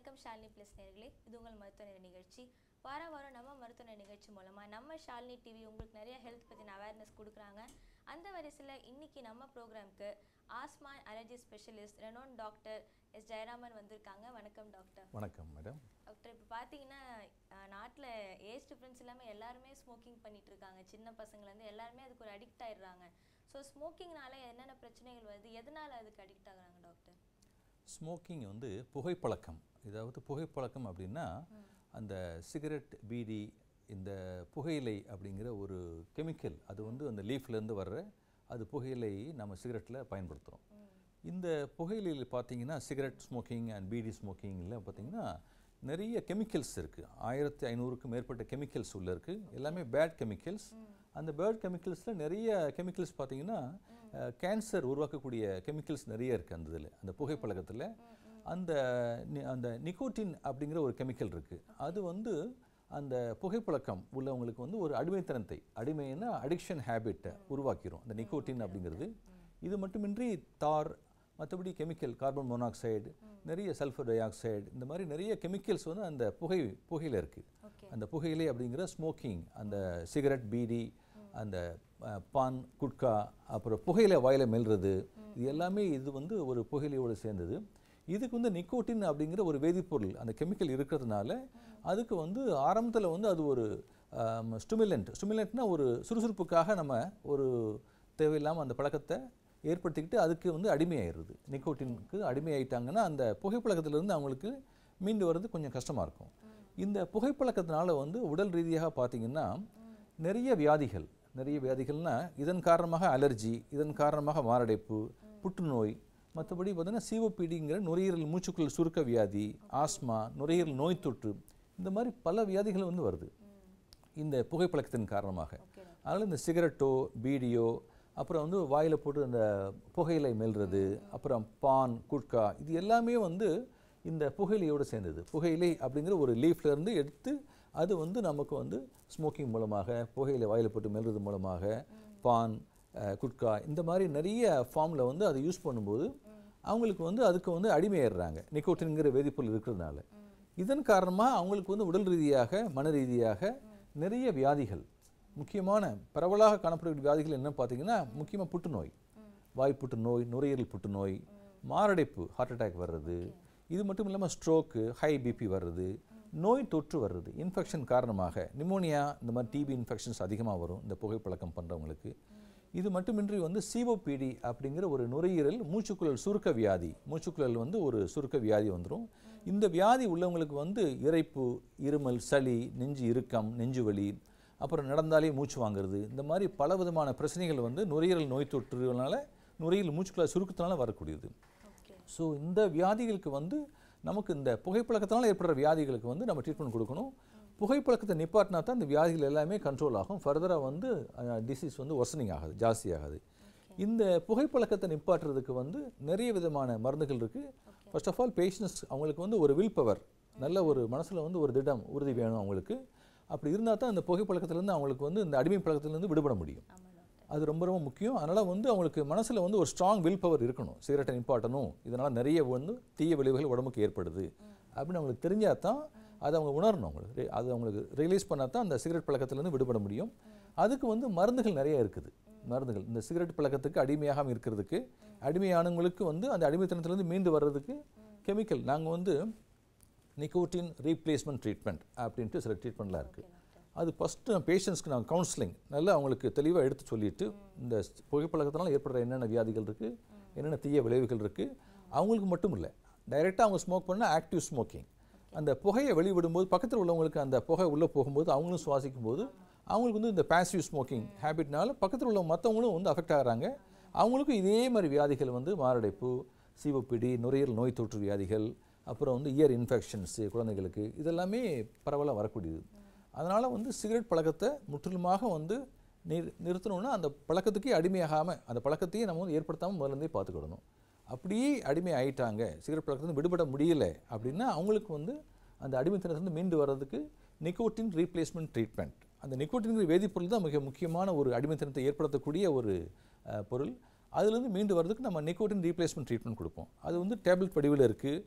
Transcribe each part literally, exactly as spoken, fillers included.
வணக்கம் ஷாலினி பிளஸ் நேயர்களே, இது உங்கள் மருத்துவ நேர நிகழ்ச்சி. வாரம் வாரம் நம்ம மருத்துவ நேர நிகழ்ச்சி மூலமாக நம்ம ஷாலினி டிவி உங்களுக்கு நிறைய ஹெல்த் பற்றின அவேர்னஸ் கொடுக்குறாங்க. அந்த வரிசையில் இன்னைக்கு நம்ம ப்ரோக்ராமுக்கு asthma allergy specialist renowned doctor S Jayaraman வந்திருக்காங்க. வணக்கம் டாக்டர். வணக்கம் மேடம். டாக்டர், இப்போ பார்த்தீங்கன்னா நாட்டில் ஏஜ் டிஃப்ரென்ஸ் இல்லாமல் எல்லாருமே ஸ்மோக்கிங் பண்ணிட்டு இருக்காங்க. சின்ன பசங்கள்லேருந்து எல்லாருமே அதுக்கு ஒரு அடிக்ட் ஆயிடுறாங்க. ஸோ ஸ்மோக்கிங்னால என்னென்ன பிரச்சனைகள் வருது, எதனால் அதுக்கு அடிக்ட் ஆகுறாங்க டாக்டர்? ஸ்மோக்கிங் வந்து புகைப்பழக்கம். இதாவது புகைப்பழக்கம் அப்படின்னா அந்த சிகரெட், பீடி, இந்த புகையிலை அப்படிங்கிற ஒரு கெமிக்கல், அது வந்து அந்த லீஃப்லேருந்து வர்ற அது புகையிலை நம்ம சிகரெட்டில் பயன்படுத்துகிறோம். இந்த புகையிலையில் பார்த்தீங்கன்னா சிகரெட் ஸ்மோக்கிங் அண்ட் பீடி ஸ்மோக்கிங்கில் பார்த்தீங்கன்னா நிறைய கெமிக்கல்ஸ் இருக்குது. ஆயிரத்தி ஐநூறுக்கும் மேற்பட்ட கெமிக்கல்ஸ் உள்ளே இருக்குது. எல்லாமே பேட் கெமிக்கல்ஸ். அந்த பேட் கெமிக்கல்ஸில் நிறைய கெமிக்கல்ஸ் பார்த்தீங்கன்னா கேன்சர் உருவாக்கக்கூடிய கெமிக்கல்ஸ் நிறைய இருக்குது அந்த இதில், அந்த புகைப்பழக்கத்தில். அந்த அந்த நிக்கோட்டின் அப்படிங்கிற ஒரு கெமிக்கல் இருக்குது. அது வந்து அந்த புகைப்பழக்கம் உள்ளவங்களுக்கு வந்து ஒரு அடிமைத்தனத்தை, அடிமைன்னா அடிக்ஷன் ஹேபிட்டை உருவாக்கிடும் அந்த நிக்கோட்டின் அப்படிங்கிறது. இது மட்டுமின்றி தார், மற்றபடி கெமிக்கல் கார்பன் மோனாக்சைடு, நிறைய சல்ஃபர் டை ஆக்சைடு, இந்த மாதிரி நிறைய கெமிக்கல்ஸ் வந்து அந்த புகை புகையில் இருக்குது. அந்த புகையிலை அப்படிங்கிற ஸ்மோக்கிங், அந்த சிகரெட், பீடி, அந்த பான், குட்கா, அப்புறம் புகையிலை வாயில மெல்றது, இது எல்லாமே இது வந்து ஒரு புகையிலையோடு சேர்ந்தது. இதுக்கு வந்து நிக்கோட்டின் அப்படிங்கிற ஒரு வேதிப்பொருள், அந்த கெமிக்கல் இருக்கிறதுனால அதுக்கு வந்து ஆரம்பத்தில் வந்து அது ஒரு ஸ்டிமுலண்ட் ஸ்டிமுலண்ட்னா ஒரு சுறுசுறுப்புக்காக நம்ம ஒரு தேவையில்லாமல் அந்த பழக்கத்தை ஏற்படுத்திக்கிட்டு அதுக்கு வந்து அடிமையாயிடுது. நிக்கோட்டினுக்கு அடிமையாயிட்டாங்கன்னா அந்த புகைப்பழக்கத்திலிருந்து அவங்களுக்கு மீண்டு வர்றது கொஞ்சம் கஷ்டமாக இருக்கும். இந்த புகைப்பழக்கத்தினால வந்து உடல் ரீதியாக பார்த்தீங்கன்னா நிறைய வியாதிகள் நிறைய வியாதிகள்னால் இதன் காரணமாக அலர்ஜி, இதன் காரணமாக மாரடைப்பு, புற்றுநோய், மற்றபடி பார்த்தீங்கன்னா சிஓபிடிங்கிற நுரையீரல் மூச்சுக்குள் சுருக்க வியாதி, ஆஸ்மா, நுரையீரல் நோய் தொற்று, இந்த மாதிரி பல வியாதிகள் வந்து வருது இந்த புகைப்பழக்கத்தின் காரணமாக. அதனால் இந்த சிகரெட்டோ, பீடியோ, அப்புறம் வந்து வாயில் போட்டு அந்த புகையிலை மெல்றது, அப்புறம் பான், குட்கா, இது எல்லாமே வந்து இந்த புகையிலையோடு சேர்ந்தது. புகையிலை அப்படிங்கிற ஒரு லீஃப்லேருந்து எடுத்து அது வந்து நமக்கு வந்து ஸ்மோக்கிங் மூலமாக, புகையிலை வாயில் போட்டு மெல்றது மூலமாக, பான், குட்கா, இந்த மாதிரி நிறைய ஃபார்மில் வந்து அதை யூஸ் பண்ணும்போது அவங்களுக்கு வந்து அதுக்கு வந்து அடிமையாடுறாங்க நிக்கோட்டின்கிற வேதிப்பொருள் இருக்கிறதுனால. இதன் காரணமாக அவங்களுக்கு வந்து உடல் ரீதியாக, மன ரீதியாக நிறைய வியாதிகள், முக்கியமான பரவலாக காணப்படக்கூடிய வியாதிகள் என்ன பார்த்தீங்கன்னா முக்கியமாக புற்றுநோய், வாய் புற்றுநோய், நுரையீரல் புற்றுநோய், மாரடைப்பு, ஹார்ட் அட்டாக் வர்றது, இது மட்டும் இல்லாமல் ஸ்ட்ரோக்கு, ஹை பிபி வர்றது, நோய் தொற்று வர்றது, இன்ஃபெக்ஷன் காரணமாக நிமோனியா, இந்த மாதிரி டிபி இன்ஃபெக்ஷன்ஸ் அதிகமாக வரும் இந்த புகைப்பழக்கம் பண்ணுறவங்களுக்கு. இது மட்டுமின்றி வந்து சிஓபிடி அப்படிங்கிற ஒரு நுரையீரல் மூச்சுக்குழல் சுருக்க வியாதி, மூச்சுக்குழல் வந்து ஒரு சுருக்க வியாதி வந்துடும். இந்த வியாதி உள்ளவங்களுக்கு வந்து இரைப்பு, இருமல், சளி, நெஞ்சு இறுக்கம், நெஞ்சு வலி, அப்புறம் நடந்தாலே மூச்சு வாங்குறது, இந்த மாதிரி பல விதமான பிரச்சனைகள் வந்து நுரையீரல் நோய் தொற்றுனால, நுரையீரல் மூச்சுக்குழல் சுருக்கத்தினால வரக்கூடியது. ஸோ இந்த வியாதிகளுக்கு வந்து நமக்கு இந்த புகைப்பழக்கத்தினால ஏற்படுற வியாதிகளுக்கு வந்து நம்ம ட்ரீட்மெண்ட் கொடுக்கணும். புகைப்பழக்கத்தை நிப்பாட்டினா தான் இந்த வியாதிகள் எல்லாமே கண்ட்ரோல் ஆகும். ஃபர்தராக வந்து டிசீஸ் வந்து ஒர்சனிங் ஆகாது, ஜாஸ்தி ஆகாது. இந்த புகைப்பழக்கத்தை நிப்பாட்டுறதுக்கு வந்து நிறைய விதமான மருந்துகள் இருக்குது. ஃபர்ஸ்ட் ஆஃப் ஆல் பேஷண்ட்ஸ் அவங்களுக்கு வந்து ஒரு வில் பவர், நல்ல ஒரு மனசில் வந்து ஒரு திடம், உறுதி வேணும் அவங்களுக்கு. அப்படி இருந்தால் தான் இந்த புகைப்பழக்கத்திலேருந்து அவங்களுக்கு வந்து இந்த அடிமை பழக்கத்திலேருந்து விடுபட முடியும். அது ரொம்ப ரொம்ப முக்கியம். அதனால் வந்து அவங்களுக்கு மனசில் வந்து ஒரு ஸ்ட்ராங் வில் பவர் இருக்கணும். சிகரெட்டை நிப்பாட்டணும், இதனால் நிறைய வந்து தீய விளைவுகள் உடம்புக்கு ஏற்படுது அப்படின்னு அவங்களுக்கு தெரிஞ்சால் தான் அதை அவங்க உணரணும். அவங்களுக்கு அது அவங்களுக்கு ரியலைஸ் பண்ணால் தான் அந்த சிகரெட் பழக்கத்திலேருந்து விடுபட முடியும். அதுக்கு வந்து மருந்துகள் நிறைய இருக்குது. மருந்துகள் இந்த சிகரெட் பழக்கத்துக்கு அடிமையாகாமல் இருக்கிறதுக்கு, அடிமையானவங்களுக்கு வந்து அந்த அடிமைத்தனத்திலேருந்து மீண்டு வர்றதுக்கு கெமிக்கல், நாங்கள் வந்து நிக்கோட்டின் ரீப்ளேஸ்மெண்ட் ட்ரீட்மெண்ட் அப்படின்ட்டு சில ட்ரீட்மெண்ட்லாம் இருக்குது. அது ஃபஸ்ட்டு பேஷண்ட்ஸ்க்கு நாங்கள் கவுன்சிலிங் நல்லா அவங்களுக்கு தெளிவாக எடுத்து சொல்லிவிட்டு, இந்த புகைப்பழக்கத்தினால ஏற்படுற என்னென்ன வியாதிகள் இருக்குது, என்னென்ன தீய விளைவுகள் இருக்குது, அவங்களுக்கு மட்டும் இல்லை, டைரெக்டாக அவங்க ஸ்மோக் பண்ணால் ஆக்டிவ் ஸ்மோக்கிங், அந்த புகையை வெளிவிடும்போது பக்கத்தில் உள்ளவங்களுக்கு அந்த புகை உள்ளே போகும்போது அவங்களும் சுவாசிக்கும் போது அவங்களுக்கு வந்து இந்த பேசிவ் ஸ்மோக்கிங் ஹேபிட்னால பக்கத்தில் உள்ள மற்றவங்களும் வந்து அஃபெக்ட் ஆகிறாங்க. அவங்களுக்கும் இதே மாதிரி வியாதிகள் வந்து மாரடைப்பு, சிஓபிடி, நுரையீரல் நோய் தொற்று வியாதிகள், அப்புறம் வந்து இயர் இன்ஃபெக்ஷன்ஸு குழந்தைகளுக்கு, இதெல்லாமே பரவலாக வரக்கூடியது. அதனால் வந்து சிகரெட் பழக்கத்தை முற்றிலுமாக வந்து நிறு நிறுத்தணும்னா அந்த பழக்கத்துக்கே அடிமையாகாமல், அந்த பழக்கத்தையே நம்ம வந்து ஏற்படுத்தாமல் முதலேருந்தே பார்த்துக்கிடணும். அப்படியே அடிமை ஆகிட்டாங்க, சிகரெட் பழக்கத்துலேருந்து விடுபட முடியலை அப்படின்னா அவங்களுக்கு வந்து அந்த அடிமைத்தனத்திலிருந்து மீண்டு வர்றதுக்கு நிக்கோட்டின் ரீப்ளேஸ்மெண்ட் ட்ரீட்மெண்ட், அந்த நிக்கோட்டின் வேதிப்பொருள் தான் மிக முக்கியமான ஒரு அடிமைத்தனத்தை ஏற்படுத்தக்கூடிய ஒரு பொருள். அதுலேருந்து மீண்டு வர்றதுக்கு நம்ம நிக்கோட்டின் ரீப்ளேஸ்மெண்ட் ட்ரீட்மெண்ட் கொடுப்போம். அது வந்து டேப்லெட் வடிவில் இருக்குது.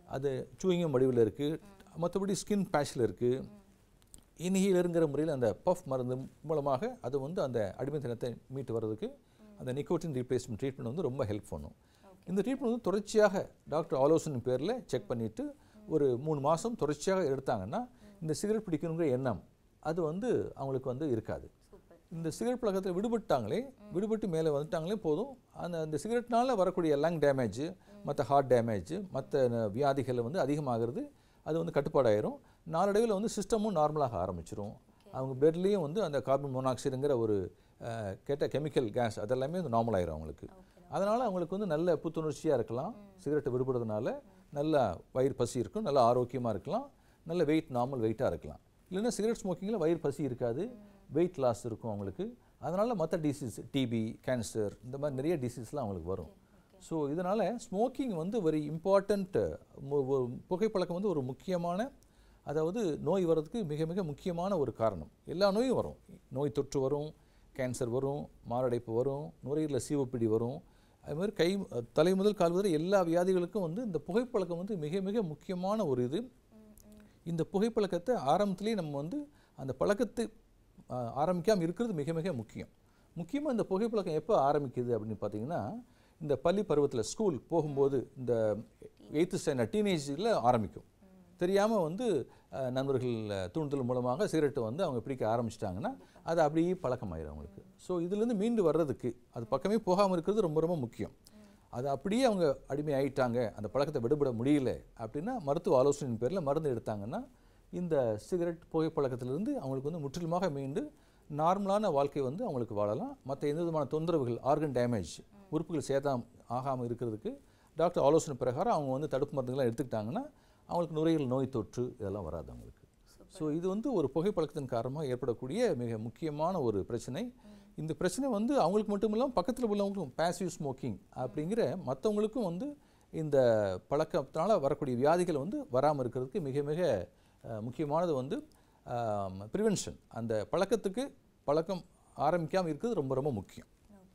அது சூயிங்கம் வடிவில் இருக்குது, மற்றபடி ஸ்கின் பேஷில் இருக்குது. இன்ஹீலருங்கிற முறையில் அந்த பஃப் மருந்து மூலமாக அது வந்து அந்த அடிமைத்தனத்தை மீட்டு வர்றதுக்கு அந்த நிக்கோட்டின் ரீப்ளேஸ்மெண்ட் ட்ரீட்மெண்ட் வந்து ரொம்ப ஹெல்ப் பண்ணும். இந்த ட்ரீட்மெண்ட் வந்து தொடர்ச்சியாக டாக்டர் ஆலோசனை பேரில் செக் பண்ணிவிட்டு ஒரு மூணு மாதம் தொடர்ச்சியாக எடுத்தாங்கன்னா இந்த சிகரெட் பிடிக்கணுங்கிற எண்ணம் அது வந்து அவங்களுக்கு வந்து இருக்காது. இந்த சிகரெட் பழக்கத்தில் விடுபட்டாங்களே விடுபட்டு மேலே வந்துட்டாங்களே போதும், அந்த அந்த சிகரெட்னால வரக்கூடிய லங் டேமேஜ், மற்ற ஹார்ட் டேமேஜ், மற்ற வியாதிகளை வந்து அதிகமாகிறது. அது வந்து கட்டுப்பாடாயிரும். நாளடைவில் வந்து சிஸ்டமும் நார்மலாக ஆரம்பிச்சிடும். அவங்க பிளட்லேயும் வந்து அந்த கார்பன் மோனாக்சைடுங்கிற ஒரு கெட்ட கெமிக்கல் கேஸ் அதெல்லாமே வந்து நார்மல் ஆயிரும் அவங்களுக்கு. அதனால் அவங்களுக்கு வந்து நல்ல புத்துணர்ச்சியாக இருக்கலாம். சிகரெட்டை விடுபடுறதுனால நல்லா வயிறு பசி இருக்கும், நல்லா ஆரோக்கியமாக இருக்கலாம், நல்ல வெயிட் நார்மல் வெயிட்டாக இருக்கலாம். இல்லைன்னா சிகரெட் ஸ்மோக்கிங்கில் வயிறு பசி இருக்காது, வெயிட் லாஸ் இருக்கும் அவங்களுக்கு. அதனால் மற்ற டிசீஸ் டிபி, கேன்சர் இந்த மாதிரி நிறைய டிசீஸ்லாம் அவங்களுக்கு வரும். ஸோ இதனால் ஸ்மோக்கிங் வந்து வெரி இம்பார்ட்டண்ட். புகைப்பழக்கம் வந்து ஒரு முக்கியமான, அதாவது நோய் வர்றதுக்கு மிக மிக முக்கியமான ஒரு காரணம். எல்லா நோயும் வரும், நோய் தொற்று வரும், கேன்சர் வரும், மாரடைப்பு வரும், நுரையீரலில் சிவப்பிடி வரும். அதுமாதிரி கை தலை முதல் கால் வரை எல்லா வியாதிகளுக்கும் வந்து இந்த புகைப்பழக்கம் வந்து மிக மிக முக்கியமான ஒரு இது. இந்த புகைப்பழக்கத்தை ஆரம்பத்திலேயே நம்ம வந்து அந்த பழக்கத்தை ஆரம்பிக்காமல் இருக்கிறது மிக மிக முக்கியம். முக்கியமாக இந்த புகைப்பழக்கம் எப்போ ஆரம்பிக்குது அப்படின்னு பார்த்தீங்கன்னா, இந்த பள்ளி பருவத்தில் ஸ்கூல் போகும்போது இந்த எயித்து ஸ்டாண்டர்ட் டீனேஜில் ஆரம்பிக்கும். தெரியாமல் வந்து நண்பர்கள் தூண்டுதல் மூலமாக சிகரெட்டை வந்து அவங்க பிடிக்க ஆரம்பிச்சிட்டாங்கன்னா அது அப்படியே பழக்கமாயிடும் அவங்களுக்கு. ஸோ இதுலேருந்து மீண்டு வர்றதுக்கு அது பக்கமே போகாமல் இருக்கிறது ரொம்ப ரொம்ப முக்கியம். அது அப்படியே அவங்க அடிமை ஆகிட்டாங்க, அந்த பழக்கத்தை விடுபட முடியல அப்படின்னா மருத்துவ ஆலோசனையின் பேரில் மருந்து எடுத்தாங்கன்னா இந்த சிகரெட் புகைப்பழக்கத்திலிருந்து அவங்களுக்கு வந்து முற்றிலுமாக மீண்டு நார்மலான வாழ்க்கை வந்து அவங்களுக்கு வாழலாம். மற்ற எந்த விதமான தொந்தரவுகள், ஆர்கன் டேமேஜ், உறுப்புகள் சேதம் ஆகாமல் இருக்கிறதுக்கு டாக்டர் ஆலோசனை பிரகாரம் அவங்க வந்து தடுப்பு மருந்துகள்லாம் எடுத்துக்கிட்டாங்கன்னா அவங்களுக்கு நுரையீரல் நோய் தொற்று இதெல்லாம் வராது அவங்களுக்கு. ஸோ இது வந்து ஒரு புகைப்பழக்கத்தின் காரணமாக ஏற்படக்கூடிய மிக முக்கியமான ஒரு பிரச்சனை. இந்த பிரச்சனை வந்து அவங்களுக்கு மட்டும் இல்லாமல் பக்கத்தில் உள்ளவங்களுக்கும் பேசிவ் ஸ்மோக்கிங் அப்படிங்கிற மற்றவங்களுக்கும் வந்து இந்த பழக்கத்தினால் வரக்கூடிய வியாதிகள் வந்து வராமல் இருக்கிறதுக்கு மிக மிக முக்கியமானது வந்து ப்ரிவென்ஷன். அந்த பழக்கத்துக்கு பழக்கம் ஆரம்பிக்காமல் இருக்கிறது ரொம்ப ரொம்ப முக்கியம்.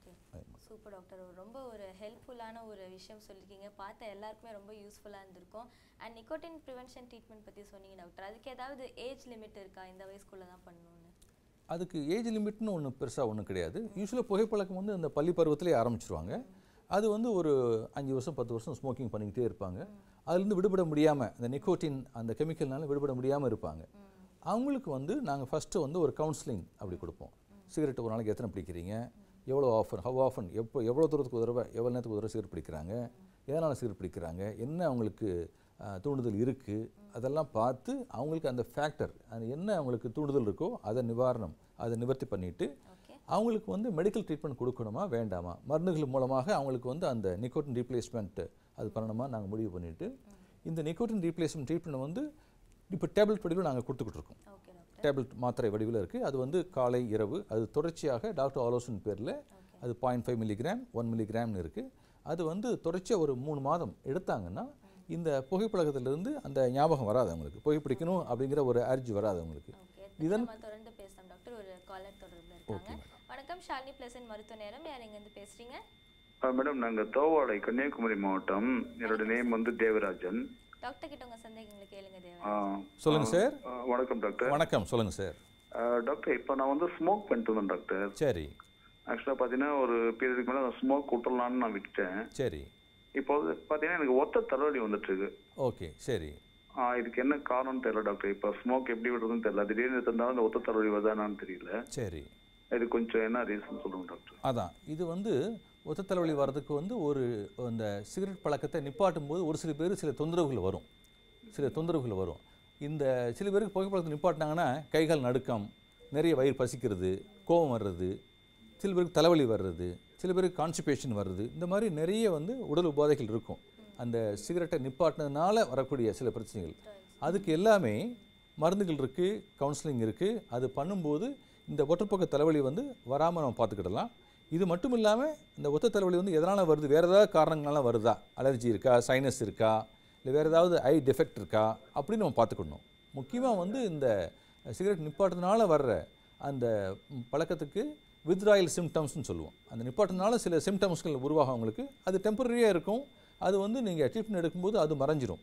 சூப்பர் டாக்டர், ரொம்ப ஒரு ஹெல்ப்ஃபுல்லான ஒரு விஷயம் சொல்லியிருக்கீங்க. பார்த்த எல்லாருக்குமே ரொம்ப யூஸ்ஃபுல்லாக இருந்திருக்கும். அண்ட் நிக்கோட்டின் ப்ரிவென்ஷன் ட்ரீட்மெண்ட் பற்றி சொன்னீங்க டாக்டர், அதுக்கு ஏதாவது ஏஜ் லிமிட் இருக்கா? இந்த வயசுக்குள்ளே தான் பண்ணணும்னு? அதுக்கு ஏஜ் லிமிட்னு ஒன்று பெருசாக ஒன்றும் கிடையாது. யூஸ்வலாக புகைப்பழக்கம் வந்து அந்த பள்ளி பருவத்திலே ஆரம்பிச்சிருவாங்க. அது வந்து ஒரு அஞ்சு வருஷம் பத்து வருஷம் ஸ்மோக்கிங் பண்ணிக்கிட்டே இருப்பாங்க. அதுலேருந்து விடுபட முடியாமல், அந்த நிக்கோட்டின் அந்த கெமிக்கல்னால விடுபட முடியாமல் இருப்பாங்க. அவங்களுக்கு வந்து நாங்கள் ஃபஸ்ட்டு வந்து ஒரு கவுன்சிலிங் அப்படி கொடுப்போம். சிகரெட் ஒரு நாளைக்கு எத்தனை பிடிக்கிறீங்க, எவ்வளோ ஆஃபன், ஹவ் ஆஃபன், எப்போ எவ்வளோ தூரத்துக்கு ஒரு தடவை, எவ்வளோ நேரத்துக்கு ஒரு தடவை சிகரெட் பிடிக்கிறாங்க, எதனால் சிகரெட் பிடிக்கிறாங்க, என்ன அவங்களுக்கு தூண்டுதல் இருக்குது, அதெல்லாம் பார்த்து அவங்களுக்கு அந்த ஃபேக்டர், அது என்ன அவங்களுக்கு தூண்டுதல் இருக்கோ அதை நிவாரணம், அதை நிவர்த்தி பண்ணிவிட்டு அவங்களுக்கு வந்து மெடிக்கல் ட்ரீட்மெண்ட் கொடுக்கணுமா வேண்டாமா, மருந்துகள் மூலமாக அவங்களுக்கு வந்து அந்த நிக்கோட்டின் ரீப்ளேஸ்மெண்ட் அது பண்ணணுமா நாங்கள் முடிவு பண்ணிவிட்டு இந்த நிக்கோட்டின் ரீப்ளேஸ்மெண்ட் ட்ரீட்மெண்ட் வந்து இப்போ டேப்லெட் வடிவில் நாங்கள் கொடுத்துக்கிட்டு இருக்கோம். டேப்லெட் மாத்திரை வடிவில் இருக்குது. அது வந்து காலை இரவு அது தொடர்ச்சியாக டாக்டர் ஆலோசனை பேரில் அது பாயிண்ட் ஃபைவ் மில்லிகிராம் ஒன் மில்லிகிராம்னு இருக்குது. அது வந்து தொடர்ச்சியாக ஒரு மூணு மாதம் எடுத்தாங்கன்னா இந்த புகைப்பழக்கத்திலிருந்து அந்த ஞாபகம் வராது அவங்களுக்கு, புகைப்பிடிக்கணும் அப்படிங்கிற ஒரு அர்ஜி வராது அவங்களுக்கு. இதன் தொடர்ந்து பேசலாம் டாக்டர். ஒரு காலர் தொடர்பில் இருக்காங்க. வணக்கம், ஷாலினி பிளசன்ட் மருத்துவ நேரம். யார் எங்கேருந்து பேசுகிறீங்க? மேடம், நாங்கள் தோவாடை, கன்னியாகுமரி மாவட்டம். என்னோட நேம் வந்து தேவராஜன். டாக்டர் கிட்ட உங்க சந்தேகங்களை கேளுங்க தேவராஜன். சொல்லுங்க சார். வணக்கம் டாக்டர். வணக்கம், சொல்லுங்க சார். டாக்டர், இப்போ நான் வந்து ஸ்மோக் பண்ணிட்டு இருந்தேன் டாக்டர். சரி. ஆக்சுவலாக பார்த்தீங்கன்னா ஒரு பீரியடுக்கு மேலே நான் ஸ்மோக் விட்டுறலான்னு நான் விட்டுட்டேன். சரி. இப்போ பார்த்தீங்கன்னா எனக்கு ஒத்த தலைவலி வந்துட்டு இருக்கு. ஓகே, சரி. இதுக்கு என்ன காரணம்னு தெரியல டாக்டர். இப்போ ஸ்மோக் எப்படி விடுறதுன்னு தெரியல. திடீர்னு இருந்தாலும் அந்த ஒத்த தலைவலி வருதானான்னு தெரியல. சரி. இது கொஞ்சம் என்ன ரீசன் சொல்லுங்க டாக்டர். அதான் இது வந்து ஒத்த தலைவலி வர்றதுக்கு வந்து ஒரு அந்த சிகரெட் பழக்கத்தை நிப்பாட்டும் போது ஒரு சில பேர் சில தொந்தரவுகள் வரும் சில தொந்தரவுகள் வரும் இந்த சில பேருக்கு புகைப்பழக்கத்தை நிப்பாட்டினாங்கன்னா கைகால் நடுக்கம், நிறைய வயிறு பசிக்கிறது, கோபம் வர்றது, சில பேருக்கு தலைவலி வர்றது, சில பேருக்கு கான்ஸ்டிபேஷன் வர்றது, இந்த மாதிரி நிறைய வந்து உடல் உபாதைகள் இருக்கும் அந்த சிகரெட்டை நிப்பாட்டினதுனால வரக்கூடிய சில பிரச்சனைகள். அதுக்கு எல்லாமே மருந்துகள் இருக்குது, கவுன்சிலிங் இருக்குது. அது பண்ணும்போது இந்த ஒற்றைப்பக்க தலைவலி வந்து வராமல் நம்ம பார்த்துக்கிடலாம். இது மட்டும் இல்லாமல் இந்த ஒத்த தலைவலி வந்து எதனால் வருது, வேறு ஏதாவது காரணங்களால வருதா, அலர்ஜி இருக்கா, சைனஸ் இருக்கா, இல்லை வேறு ஏதாவது ஐ டிஃபெக்ட் இருக்கா அப்படின்னு நம்ம பார்த்துக்கணும். முக்கியமாக வந்து இந்த சிகரெட் நிப்பாட்டினால வர்ற அந்த பழக்கத்துக்கு வித்ராயல் சிம்டம்ஸ்னு சொல்லுவோம். அந்த நிப்பாட்டினால சில சிம்டம்ஸ்கள் உருவாகும் அவங்களுக்கு. அது டெம்பரரியாக இருக்கும். அது வந்து நீங்கள் ட்ரீட்மெண்ட் எடுக்கும்போது அது மறைஞ்சிரும்.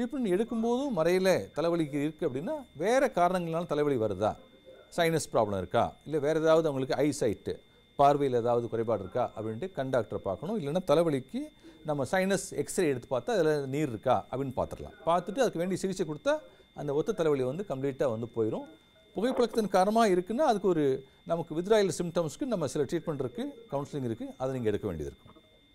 ட்ரீட்மெண்ட் எடுக்கும்போதும் மறையில் தலைவலிக்கு இருக்குது அப்படின்னா வேறு காரணங்களால தலைவலி வருதா, சைனஸ் ப்ராப்ளம் இருக்கா, இல்லை வேறு ஏதாவது அவங்களுக்கு ஐசைட்டு பார்வையில் ஏதாவது குறைபாடு இருக்கா அப்படின்ட்டு கண் டாக்டரை பார்க்கணும். இல்லைன்னா தலைவலிக்கு நம்ம சைனஸ் எக்ஸ்ரே எடுத்து பார்த்தா அதில் நீர் இருக்கா அப்படின்னு பார்த்துடலாம். பார்த்துட்டு அதுக்கு வேண்டிய சிகிச்சை கொடுத்தா அந்த ஒத்த தலைவலி வந்து கம்ப்ளீட்டாக வந்து போயிடும். புகைப்பழக்கத்தின் காரணமாக இருக்குன்னா அதுக்கு ஒரு நமக்கு வித்ராயல் சிம்டம்ஸ்க்கு நம்ம சில ட்ரீட்மெண்ட் இருக்குது, கவுன்சிலிங் இருக்குது, அதை நீங்கள் எடுக்க வேண்டியது இருக்கும்.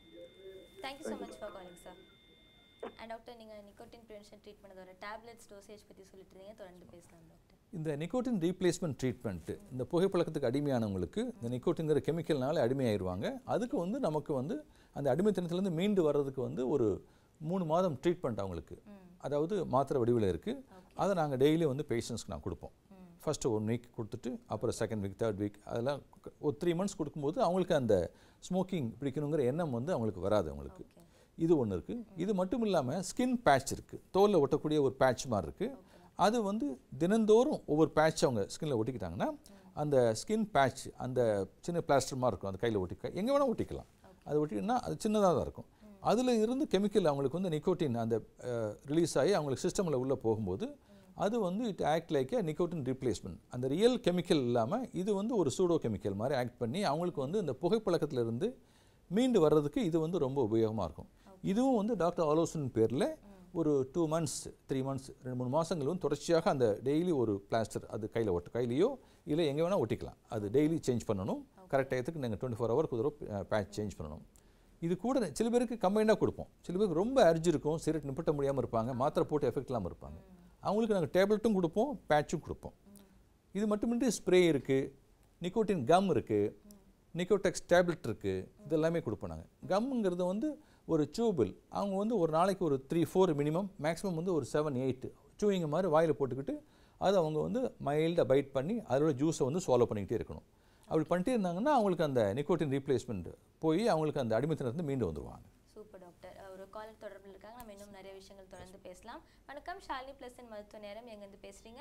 Thank you so much for calling sir. And doctor நீங்கள் நிக்கோட்டின் ப்ரிவென்ஷன் ட்ரீட்மெண்ட் அதோட டேப்லெட்ஸ் டோசேஜ் பற்றி சொல்லிட்டு இருந்தீங்க, தொடர்ந்து பேசலாம் டாக்டர். இந்த நிக்கோட்டின் ரீப்ளேஸ்மெண்ட் ட்ரீட்மெண்ட்டு இந்த புகைப்பழக்கத்துக்கு அடிமையானவங்களுக்கு இந்த நிக்கோட்டின்கிற கெமிக்கல்னால அடிமையாயிருவாங்க. அதுக்கு வந்து நமக்கு வந்து அந்த அடிமைத்தனத்துலேருந்து மீண்டு வர்றதுக்கு வந்து ஒரு மூணு மாதம் ட்ரீட்மெண்ட் அவங்களுக்கு, அதாவது மாத்திரை வடிவில் இருக்குது. அதை நாங்கள் டெய்லி வந்து பேஷண்ட்ஸ்க்கு நான் கொடுப்போம். ஃபஸ்ட்டு ஒன் வீக் கொடுத்துட்டு அப்புறம் செகண்ட் வீக் தேர்ட் வீக் அதெல்லாம் ஒரு த்ரீ மந்த்ஸ் கொடுக்கும்போது அவங்களுக்கு அந்த ஸ்மோக்கிங் பிடிக்கணுங்கிற எண்ணம் வந்து அவங்களுக்கு வராது. அவங்களுக்கு இது ஒன்று இருக்குது. இது மட்டும் இல்லாமல் ஸ்கின் பேட்ச் இருக்குது, தோலில் ஒட்டக்கூடிய ஒரு பேட்ச் மாதிரி இருக்குது. அது வந்து தினந்தோறும் ஒவ்வொரு பேட்ச் அவங்க ஸ்கின்னில் ஒட்டிக்கிட்டாங்கன்னா அந்த ஸ்கின் பேட்ச் அந்த சின்ன பிளாஸ்டர் மாதிரி இருக்கும், அந்த கையில் ஒட்டிக்க எங்கே வேணால் ஒட்டிக்கலாம். அது ஒட்டிக்கிட்டோன்னா அது சின்னதாக தான் இருக்கும். அதில் இருந்து கெமிக்கல் அவங்களுக்கு வந்து நிக்கோட்டின் அந்த ரிலீஸ் ஆகி அவங்களுக்கு சிஸ்டமில் உள்ளே போகும்போது அது வந்து it act like a nicotine replacement. அந்த ரியல் கெமிக்கல் இல்லாமல் இது வந்து ஒரு சூடோ கெமிக்கல் மாதிரி ஆக்ட் பண்ணி அவங்களுக்கு வந்து இந்த புகைப்பழக்கத்திலிருந்து மீண்டு வர்றதுக்கு இது வந்து ரொம்ப உபயோகமாக இருக்கும். இதுவும் வந்து டாக்டர் ஆலோசனை பேரில் ஒரு டூ மந்த்ஸ் த்ரீ மந்த்ஸ் ரெண்டு மூணு மாதங்கள் வந்து தொடர்ச்சியாக அந்த டெய்லி ஒரு பிளாஸ்டர் அது கையில் ஒட்டு கையிலையோ இல்லை எங்கே வேணால் ஒட்டிக்கலாம். அது டெய்லி சேஞ்ச் பண்ணணும். கரெக்ட் டயத்துக்கு நீங்கள் டுவெண்ட்டி ஃபோர் ஹவருக்கு ஒரு பேட்ச் சேஞ்ச் பண்ணணும். இது கூட சில பேருக்கு கம்பைண்டாக கொடுப்போம். சில பேருக்கு ரொம்ப அர்ஜி இருக்கும், சிகரெட் நிப்பட்ட முடியாமல் இருப்பாங்க, மாத்திரை போட்டு எஃபெக்ட் இல்லாமல் இருப்பாங்க. அவங்களுக்கு நாங்கள் டேப்லெட்டும் கொடுப்போம், பேட்சும் கொடுப்போம். இது மட்டுமின்றி ஸ்ப்ரே இருக்குது, நிக்கோட்டின் கம் இருக்குது, நிக்கோடெக்ஸ் டேப்லெட் இருக்குது, இதெல்லாமே கொடுப்போம் நாங்கள். கம்முங்கிறது வந்து ஒரு சூபிள், அவங்க வந்து ஒரு நாளைக்கு ஒரு த்ரீ ஃபோர் மினிமம், மேக்ஸிமம் வந்து ஒரு செவன் எயிட் சூயிங்க மாதிரி வாயில் போட்டுக்கிட்டு அதை அவங்க வந்து மைல்டாக பைட் பண்ணி அதோட ஜூஸை வந்து ஃபாலோ பண்ணிக்கிட்டே இருக்கணும். அப்படி பண்ணிட்டே இருந்தாங்கன்னா அவங்களுக்கு அந்த நிக்கோட்டின் ரீப்ளேஸ்மெண்ட் போய் அவங்களுக்கு அந்த அடிமைத்தனத்திலிருந்து மீண்டு வந்துடுவாங்க. Super doctor. ஒரு காலர் தொடர்பில் இருக்காங்க, நம்ம இன்னும் நிறைய விஷயங்கள் தொடர்ந்து பேசலாம். வணக்கம், ஷாலினி பிளஸின் மருத்துவ நேரம், எங்கேருந்து பேசுகிறீங்க?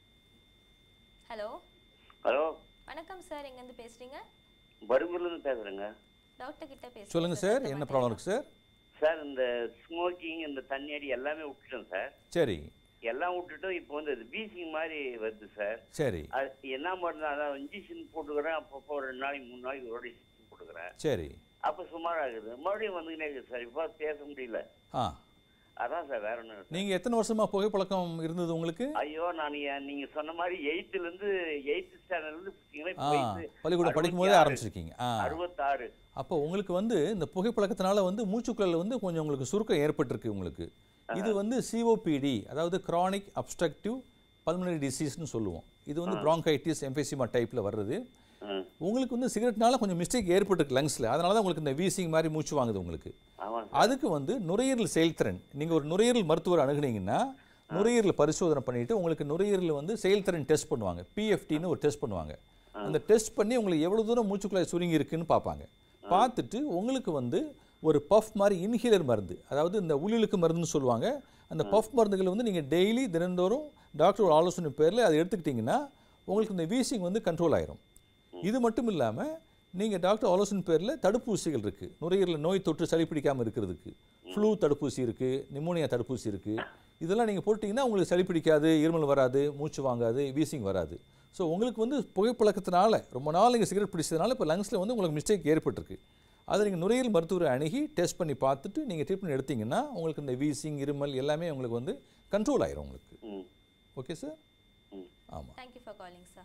ஹலோ ஹலோ வணக்கம் சார், எங்கேருந்து பேசுகிறீங்க? பருங்கூர்லேருந்து பேசுகிறேங்க. டாக்டர் கிட்ட பேசுங்க. சொல்லுங்கள் சார், என்ன ப்ராப்ளம் இருக்குது சார்? சார் இந்த ஸ்மோக்கிங் இந்த தண்ணி அடி எல்லாமே விட்டுட்டோம் சார். சரி, எல்லாம் விட்டுட்டோம். இப்போ வந்து அது வீசிங் மாதிரி வருது சார். சரி, அது என்ன பண்ணுறது, அதான் இன்ஜெக்ஷன் போட்டுக்கிறேன், அப்பப்போ ரெண்டு நாளைக்கு மூணு நாளைக்கு ஒரு இன்ஜெக்ஷன் போட்டுக்கிறேன். சரி, அப்போ சுமாராக இருக்குது, மறுபடியும் வந்துக்கிட்டே இருக்குது சார். இப்போ பேச முடியல. ஆ, அதான் சார், வேற ஒன்று. நீங்கள் எத்தனை வருஷமாக புகைப்பழக்கம் இருந்தது உங்களுக்கு? ஐயோ, நான் நீங்கள் சொன்ன மாதிரி எயித்துலேருந்து எயித்து ஸ்டாண்டர்ட்லேருந்து பள்ளிக்கூடம் படிக்கும் போதே ஆரம்பிச்சிருக்கீங்க. ஆ, அறுபத்தாறு. அப்போ உங்களுக்கு வந்து இந்த புகைப்பழக்கத்தினால வந்து மூச்சுக்குழல் வந்து கொஞ்சம் உங்களுக்கு சுருக்கம் ஏற்பட்டிருக்கு உங்களுக்கு. இது வந்து சிஓபிடி, அதாவது கிரானிக் அப்ஸ்ட்ரக்டிவ் பல்மனரி டிசீஸ்னு சொல்லுவோம். இது வந்து பிராங்கைட்டிஸ் எம்பெசிமா டைப்பில் வர்றது. உங்களுக்கு வந்து சிகரெட்னால கொஞ்சம் மிஸ்டேக் ஏற்பட்டுருக்கு லங்ஸில், அதனால தான் உங்களுக்கு இந்த வீசிங் மாதிரி மூச்சு வாங்குது உங்களுக்கு. அதுக்கு வந்து நுரையீரல் செயல்திறன், நீங்கள் ஒரு நுரையீரல் மருத்துவர் அணுகுனீங்கன்னா நுரையீரல் பரிசோதனை பண்ணிவிட்டு உங்களுக்கு நுரையீரல் வந்து செயல்திறன் டெஸ்ட் பண்ணுவாங்க. பிஎஃப்டின்னு ஒரு டெஸ்ட் பண்ணுவாங்க. அந்த டெஸ்ட் பண்ணி உங்களுக்கு எவ்வளோ தூரம் மூச்சுக்குழாய் சுருங்கி இருக்குன்னு பார்ப்பாங்க. பார்த்துட்டு உங்களுக்கு வந்து ஒரு பஃப் மாதிரி இன்ஹேலர் மருந்து, அதாவது இந்த உள்ளிழுக்கு மருந்துன்னு சொல்லுவாங்க, அந்த பஃப் மருந்துகள் வந்து நீங்கள் டெய்லி தினந்தோறும் டாக்டர் ஆலோசனை பேரில் அதை எடுத்துக்கிட்டிங்கன்னா உங்களுக்கு இந்த வீசிங் வந்து கண்ட்ரோல் ஆயிரும். இது மட்டும் இல்லாமல் நீங்கள் டாக்டர் ஆலோசனை பேரில் தடுப்பூசிகள் இருக்குது, நுரையீரலில் நோய் தொற்று சளி பிடிக்காமல் இருக்கிறதுக்கு. ஃப்ளூ தடுப்பூசி இருக்குது, நிமோனியா தடுப்பூசி இருக்குது. இதெல்லாம் நீங்கள் போட்டிங்கன்னா உங்களுக்கு சளி பிடிக்காது, இருமல் வராது, மூச்சு வாங்காது, வீசிங் வராது. ஸோ உங்களுக்கு வந்து புகைப்பழக்கத்தினால ரொம்ப நாள் நீங்கள் சிகரெட் பிடிச்சதுனால இப்போ லங்ஸில் வந்து உங்களுக்கு மிஸ்டேக் ஏற்பட்டிருக்கு. அதை நீங்கள் நுரையீரல் மருத்துவரை அணுகி டெஸ்ட் பண்ணி பார்த்துட்டு நீங்கள் ட்ரீட்மெண்ட் எடுத்தீங்கன்னா உங்களுக்கு இந்த வீசிங் இருமல் எல்லாமே உங்களுக்கு வந்து கண்ட்ரோல் ஆயிரும் உங்களுக்கு. Okay sir? ஆமாம். Thank you for calling sir.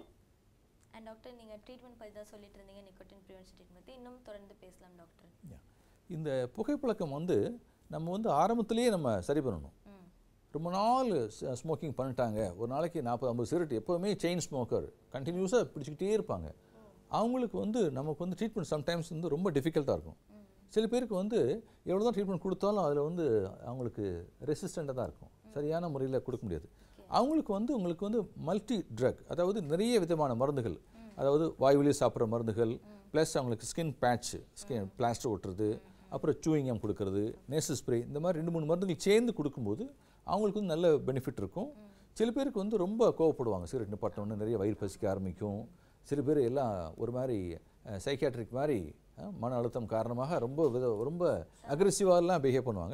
And doctor, நீங்கள் ட்ரீட்மெண்ட் பற்றி தான் சொல்லிட்டு இருந்தீங்க, நிக்கோட்டின் ப்ரிவென்ஷன் ட்ரீட்மெண்ட் இன்னும் தொடர்ந்து பேசலாம் டாக்டர். இந்த புகைப்பழக்கம் வந்து நம்ம வந்து ஆரம்பத்திலேயே நம்ம சரி பண்ணணும். ரொம்ப நாள் ஸ்மோக்கிங் பண்ணிட்டாங்க, ஒரு நாளைக்கு நாற்பது ஐம்பது சிகரெட், எப்போவுமே செயின் ஸ்மோக்கர் கண்டினியூஸாக பிடிச்சிக்கிட்டே இருப்பாங்க. அவங்களுக்கு வந்து நமக்கு வந்து ட்ரீட்மெண்ட் சம்டைம்ஸ் வந்து ரொம்ப டிஃபிகல்ட்டாக இருக்கும். சில பேருக்கு வந்து எவ்வளோ தான் ட்ரீட்மெண்ட் கொடுத்தாலும் அதில் வந்து அவங்களுக்கு ரெசிஸ்டண்ட்டாக தான் இருக்கும், சரியான முறையில் கொடுக்க முடியாது. அவங்களுக்கு வந்து உங்களுக்கு வந்து மல்டி ட்ரக், அதாவது நிறைய விதமான மருந்துகள், அதாவது வாய்வழியே சாப்பிட்ற மருந்துகள் ப்ளஸ் அவங்களுக்கு ஸ்கின் பேட்ச், ஸ்கின் பிளாஸ்டர் ஒட்டுறது, அப்புறம் சூயிங்கம் கொடுக்கறது, நேசல் ஸ்ப்ரே, இந்த மாதிரி ரெண்டு மூணு மருந்துகள் சேர்ந்து கொடுக்கும்போது அவங்களுக்கு வந்து நல்ல பெனிஃபிட் இருக்கும். சில பேருக்கு வந்து ரொம்ப கோவப்படுவாங்க, சிகரெட் நிப்பாட்டினோன்னு நிறைய வயிறு பசிக்க ஆரம்பிக்கும். சில பேர் எல்லாம் ஒரு மாதிரி சைக்கியாட்ரிக் மாதிரி மன அழுத்தம் காரணமாக ரொம்ப வித ரொம்ப அக்ரெசிவாகலாம் பிஹேவ் பண்ணுவாங்க.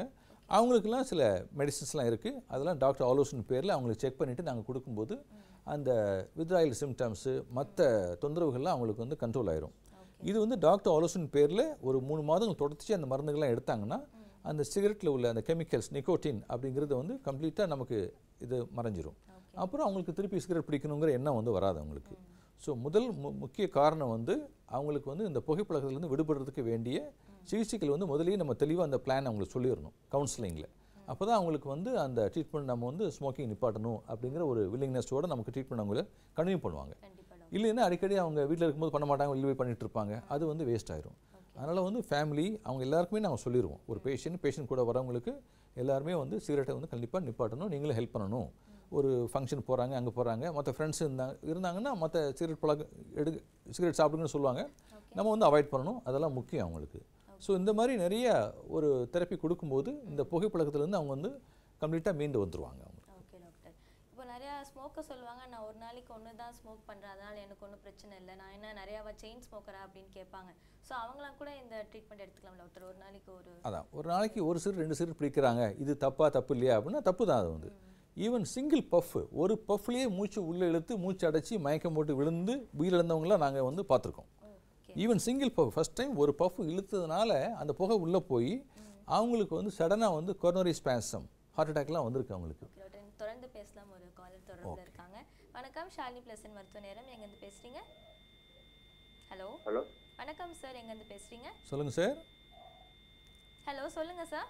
அவங்களுக்குலாம் சில மெடிசின்ஸ்லாம் இருக்குது. அதெல்லாம் டாக்டர் ஆலோசனை பேரில் அவங்களுக்கு செக் பண்ணிவிட்டு நாங்கள் கொடுக்கும்போது அந்த வித்ராயல் சிம்டம்ஸு மற்ற தொந்தரவுகள்லாம் அவங்களுக்கு வந்து கண்ட்ரோல் ஆயிரும். இது வந்து டாக்டர் ஆலோசனை பேரில் ஒரு மூணு மாதங்கள் தொடர்ச்சி அந்த மருந்துகள்லாம் எடுத்தாங்கன்னா அந்த சிகரெட்டில் உள்ள அந்த கெமிக்கல்ஸ் நிக்கோட்டின் அப்படிங்கிறது வந்து கம்ப்ளீட்டாக நமக்கு இது மறைஞ்சிரும். அப்புறம் அவங்களுக்கு திருப்பி சிகரெட் பிடிக்கணுங்கிற எண்ணம் வந்து வராது அவங்களுக்கு. ஸோ முதல் மு முக்கிய காரணம் வந்து அவங்களுக்கு வந்து இந்த புகைப்பழக்கத்துலேருந்து விடுபடுறதுக்கு வேண்டிய சிகிச்சைகள் வந்து முதலேயே நம்ம தெளிவாக அந்த பிளான் அவங்களுக்கு சொல்லிடணும் கவுன்சிலிங்கில். அப்போ தான் அவங்களுக்கு வந்து அந்த ட்ரீட்மெண்ட் நம்ம வந்து ஸ்மோக்கிங் நிப்பாட்டணும் அப்படிங்கிற ஒரு வில்லிங்னஸோடு நமக்கு ட்ரீட்மெண்ட் அவங்கள கன்டினியூ பண்ணுவாங்க. இல்லைன்னா அடிக்கடி அவங்க வீட்டில் இருக்கும்போது பண்ண மாட்டாங்க, வெளியே பண்ணிட்டு இருப்பாங்க, அது வந்து வேஸ்ட் ஆயிரும். அதனால் வந்து ஃபேமிலி அவங்க எல்லாருக்குமே நாங்கள் சொல்லிடுவோம். ஒரு பேஷண்ட் பேஷண்ட் கூட வரவங்களுக்கு எல்லாருமே வந்து சிகரெட்டை வந்து கண்டிப்பாக நிப்பாட்டணும், நீங்களும் ஹெல்ப் பண்ணணும். ஒரு ஃபங்க்ஷன் போகிறாங்க, அங்கே போகிறாங்க, மற்ற ஃப்ரெண்ட்ஸ் இருந்தாங்க இருந்தாங்கன்னா மற்ற சிகரெட் பழக்க எடு சிகரெட் சாப்பிடுங்கன்னு சொல்லுவாங்க, நம்ம வந்து அவாய்ட் பண்ணணும். அதெல்லாம் முக்கியம் அவங்களுக்கு. ஸோ இந்த மாதிரி நிறைய ஒரு தெரப்பி கொடுக்கும்போது இந்த புகைப்பழக்கத்துலேருந்து அவங்க வந்து கம்ப்ளீட்டாக மீண்டு வந்துடுவாங்க. அவங்க ஓகே டாக்டர், இப்போ நிறையா ஸ்மோக்கர் சொல்லுவாங்க, நான் ஒரு நாளைக்கு ஒன்று தான் ஸ்மோக் பண்ணுறேன், அதனால் எனக்கு ஒன்றும் பிரச்சனை இல்லை, நான் என்ன நிறையாவா செயின் ஸ்மோக்கரா அப்படின்னு கேட்பாங்க. ஸோ அவங்களாம் கூட இந்த ட்ரீட்மெண்ட் எடுத்துக்கலாம் டாக்டர்? ஒரு நாளைக்கு ஒரு அதான் ஒரு நாளைக்கு ஒரு சிறு ரெண்டு சிறு பிடிக்கிறாங்க, இது தப்பா தப்பு இல்லையா அப்படின்னா தப்பு தான். அது வந்து ஈவன் சிங்கிள் பஃப், ஒரு பஃப்லேயே மூச்சு உள்ளே இழுத்து மூச்சு அடைச்சி மயக்கம் போட்டு விழுந்து உயிரிழந்தவங்களாம் நாங்கள் வந்து பார்த்துருக்கோம். Even single puff first time ஒரு பஃப் இழுத்ததுனால அந்த புகை உள்ளே போய் அவங்களுக்கு வந்து சடனாக வந்து கொரோனரி ஸ்பாசம் ஹார்ட் அட்டாக்லாம் வந்திருக்கு அவங்களுக்கு. தொடர்ந்து பேசலாம். ஒரு காலர் தொடர்பில் இருக்காங்க. வணக்கம், ஷாலினி பிளஸன் மருத்துவ நேரம். எங்கேருந்து பேசுகிறீங்க? ஹலோ ஹலோ வணக்கம் சார், எங்கேருந்து பேசுகிறீங்க? சொல்லுங்கள் சார். ஹலோ சொல்லுங்கள் சார்.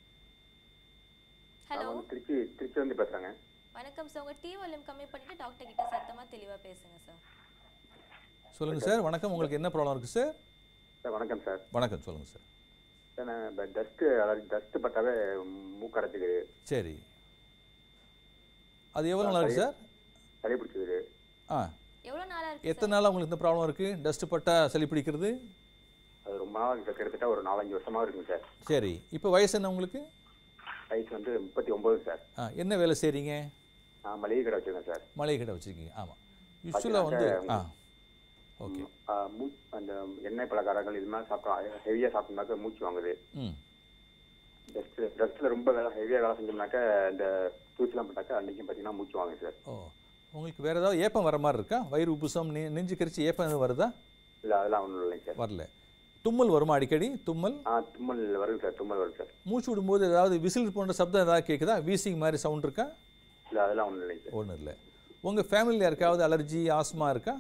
ஹலோ திருச்சி திருச்சி வந்து பேசுகிறேங்க. வணக்கம் சார், உங்கள் டிவி வால்யூம் கம்மி பண்ணிவிட்டு டாக்டர் கிட்ட சத்தமாக தெளிவாக பேசுங்க சார். சொல்லுங்கள் சார். வணக்கம், உங்களுக்கு என்ன ப்ராப்ளம் இருக்குது சார்? சார் வணக்கம் சார். வணக்கம், சொல்லுங்கள் சார். சார் நான் இப்போ டஸ்ட்டு அலர்ஜி டஸ்ட்டு பட்டாவே மூக்கடைச்சிக்குது. சரி, அது எவ்வளோ நாளாக இருக்குது சார்? சளி பிடிச்சிக்குது. ஆ, எவ்வளோ நாளாக இருக்குது? எத்தனை நாளாக உங்களுக்கு இந்த ப்ராப்ளம் இருக்குது? டஸ்ட்டு பட்டா சளி பிடிக்கிறது அது ரொம்ப நாள் சார், கிட்டத்தட்ட ஒரு நாலஞ்சு வருஷமாக இருக்குங்க சார். சரி, இப்போ வயசு என்ன உங்களுக்கு? வயசு வந்து முப்பத்தி ஒம்பது சார். ஆ, என்ன வேலை செய்கிறீங்க? நான் மளிகை கடை வச்சுருக்கேன் சார். மளிகை கடை வச்சுருக்கீங்க. ஆமாம், யூஸ்வலாக வந்து ஆ ஓகே மூ அந்த எண்ணெய் பலகாரங்கள் இது மாதிரி சாப்பிட்டா ஹெவியாக சாப்பிட்டோம்னாக்க மூச்சு வாங்குது. ம் டஸ்ட்டு டஸ்ட்டில் ரொம்ப வேலை ஹெவியாக வேலை செஞ்சோம்னாக்கா இந்த தூசிலாம் போட்டாக்கா அன்றைக்கும் பார்த்தீங்கன்னா மூச்சு வாங்குது சார். ஓ, உங்களுக்கு வேறு ஏதாவது ஏப்பம் வர மாதிரி இருக்கா? வயிறு உப்புசம், நெ நெஞ்சு கரிச்சி ஏப்பம் எதுவும் வருதா? இல்லை அதெல்லாம் ஒன்றும் இல்லைங்க சார். வரல. தும்மல் வருமா அடிக்கடி? தும்மல்? ஆ தும்மல் வருது சார், தும்மல் வருது சார். மூச்சு விடும்போது ஏதாவது விசில் போன்ற சப்தம் ஏதாவது கேட்குதா? வீசிங் மாதிரி சவுண்ட் இருக்கா? இல்லை அதெல்லாம் ஒன்றும் இல்லைங்க சார். ஒன்றும் இல்லை. உங்கள் ஃபேமிலியில் யாருக்காவது அலர்ஜி ஆஸ்மா இருக்கா?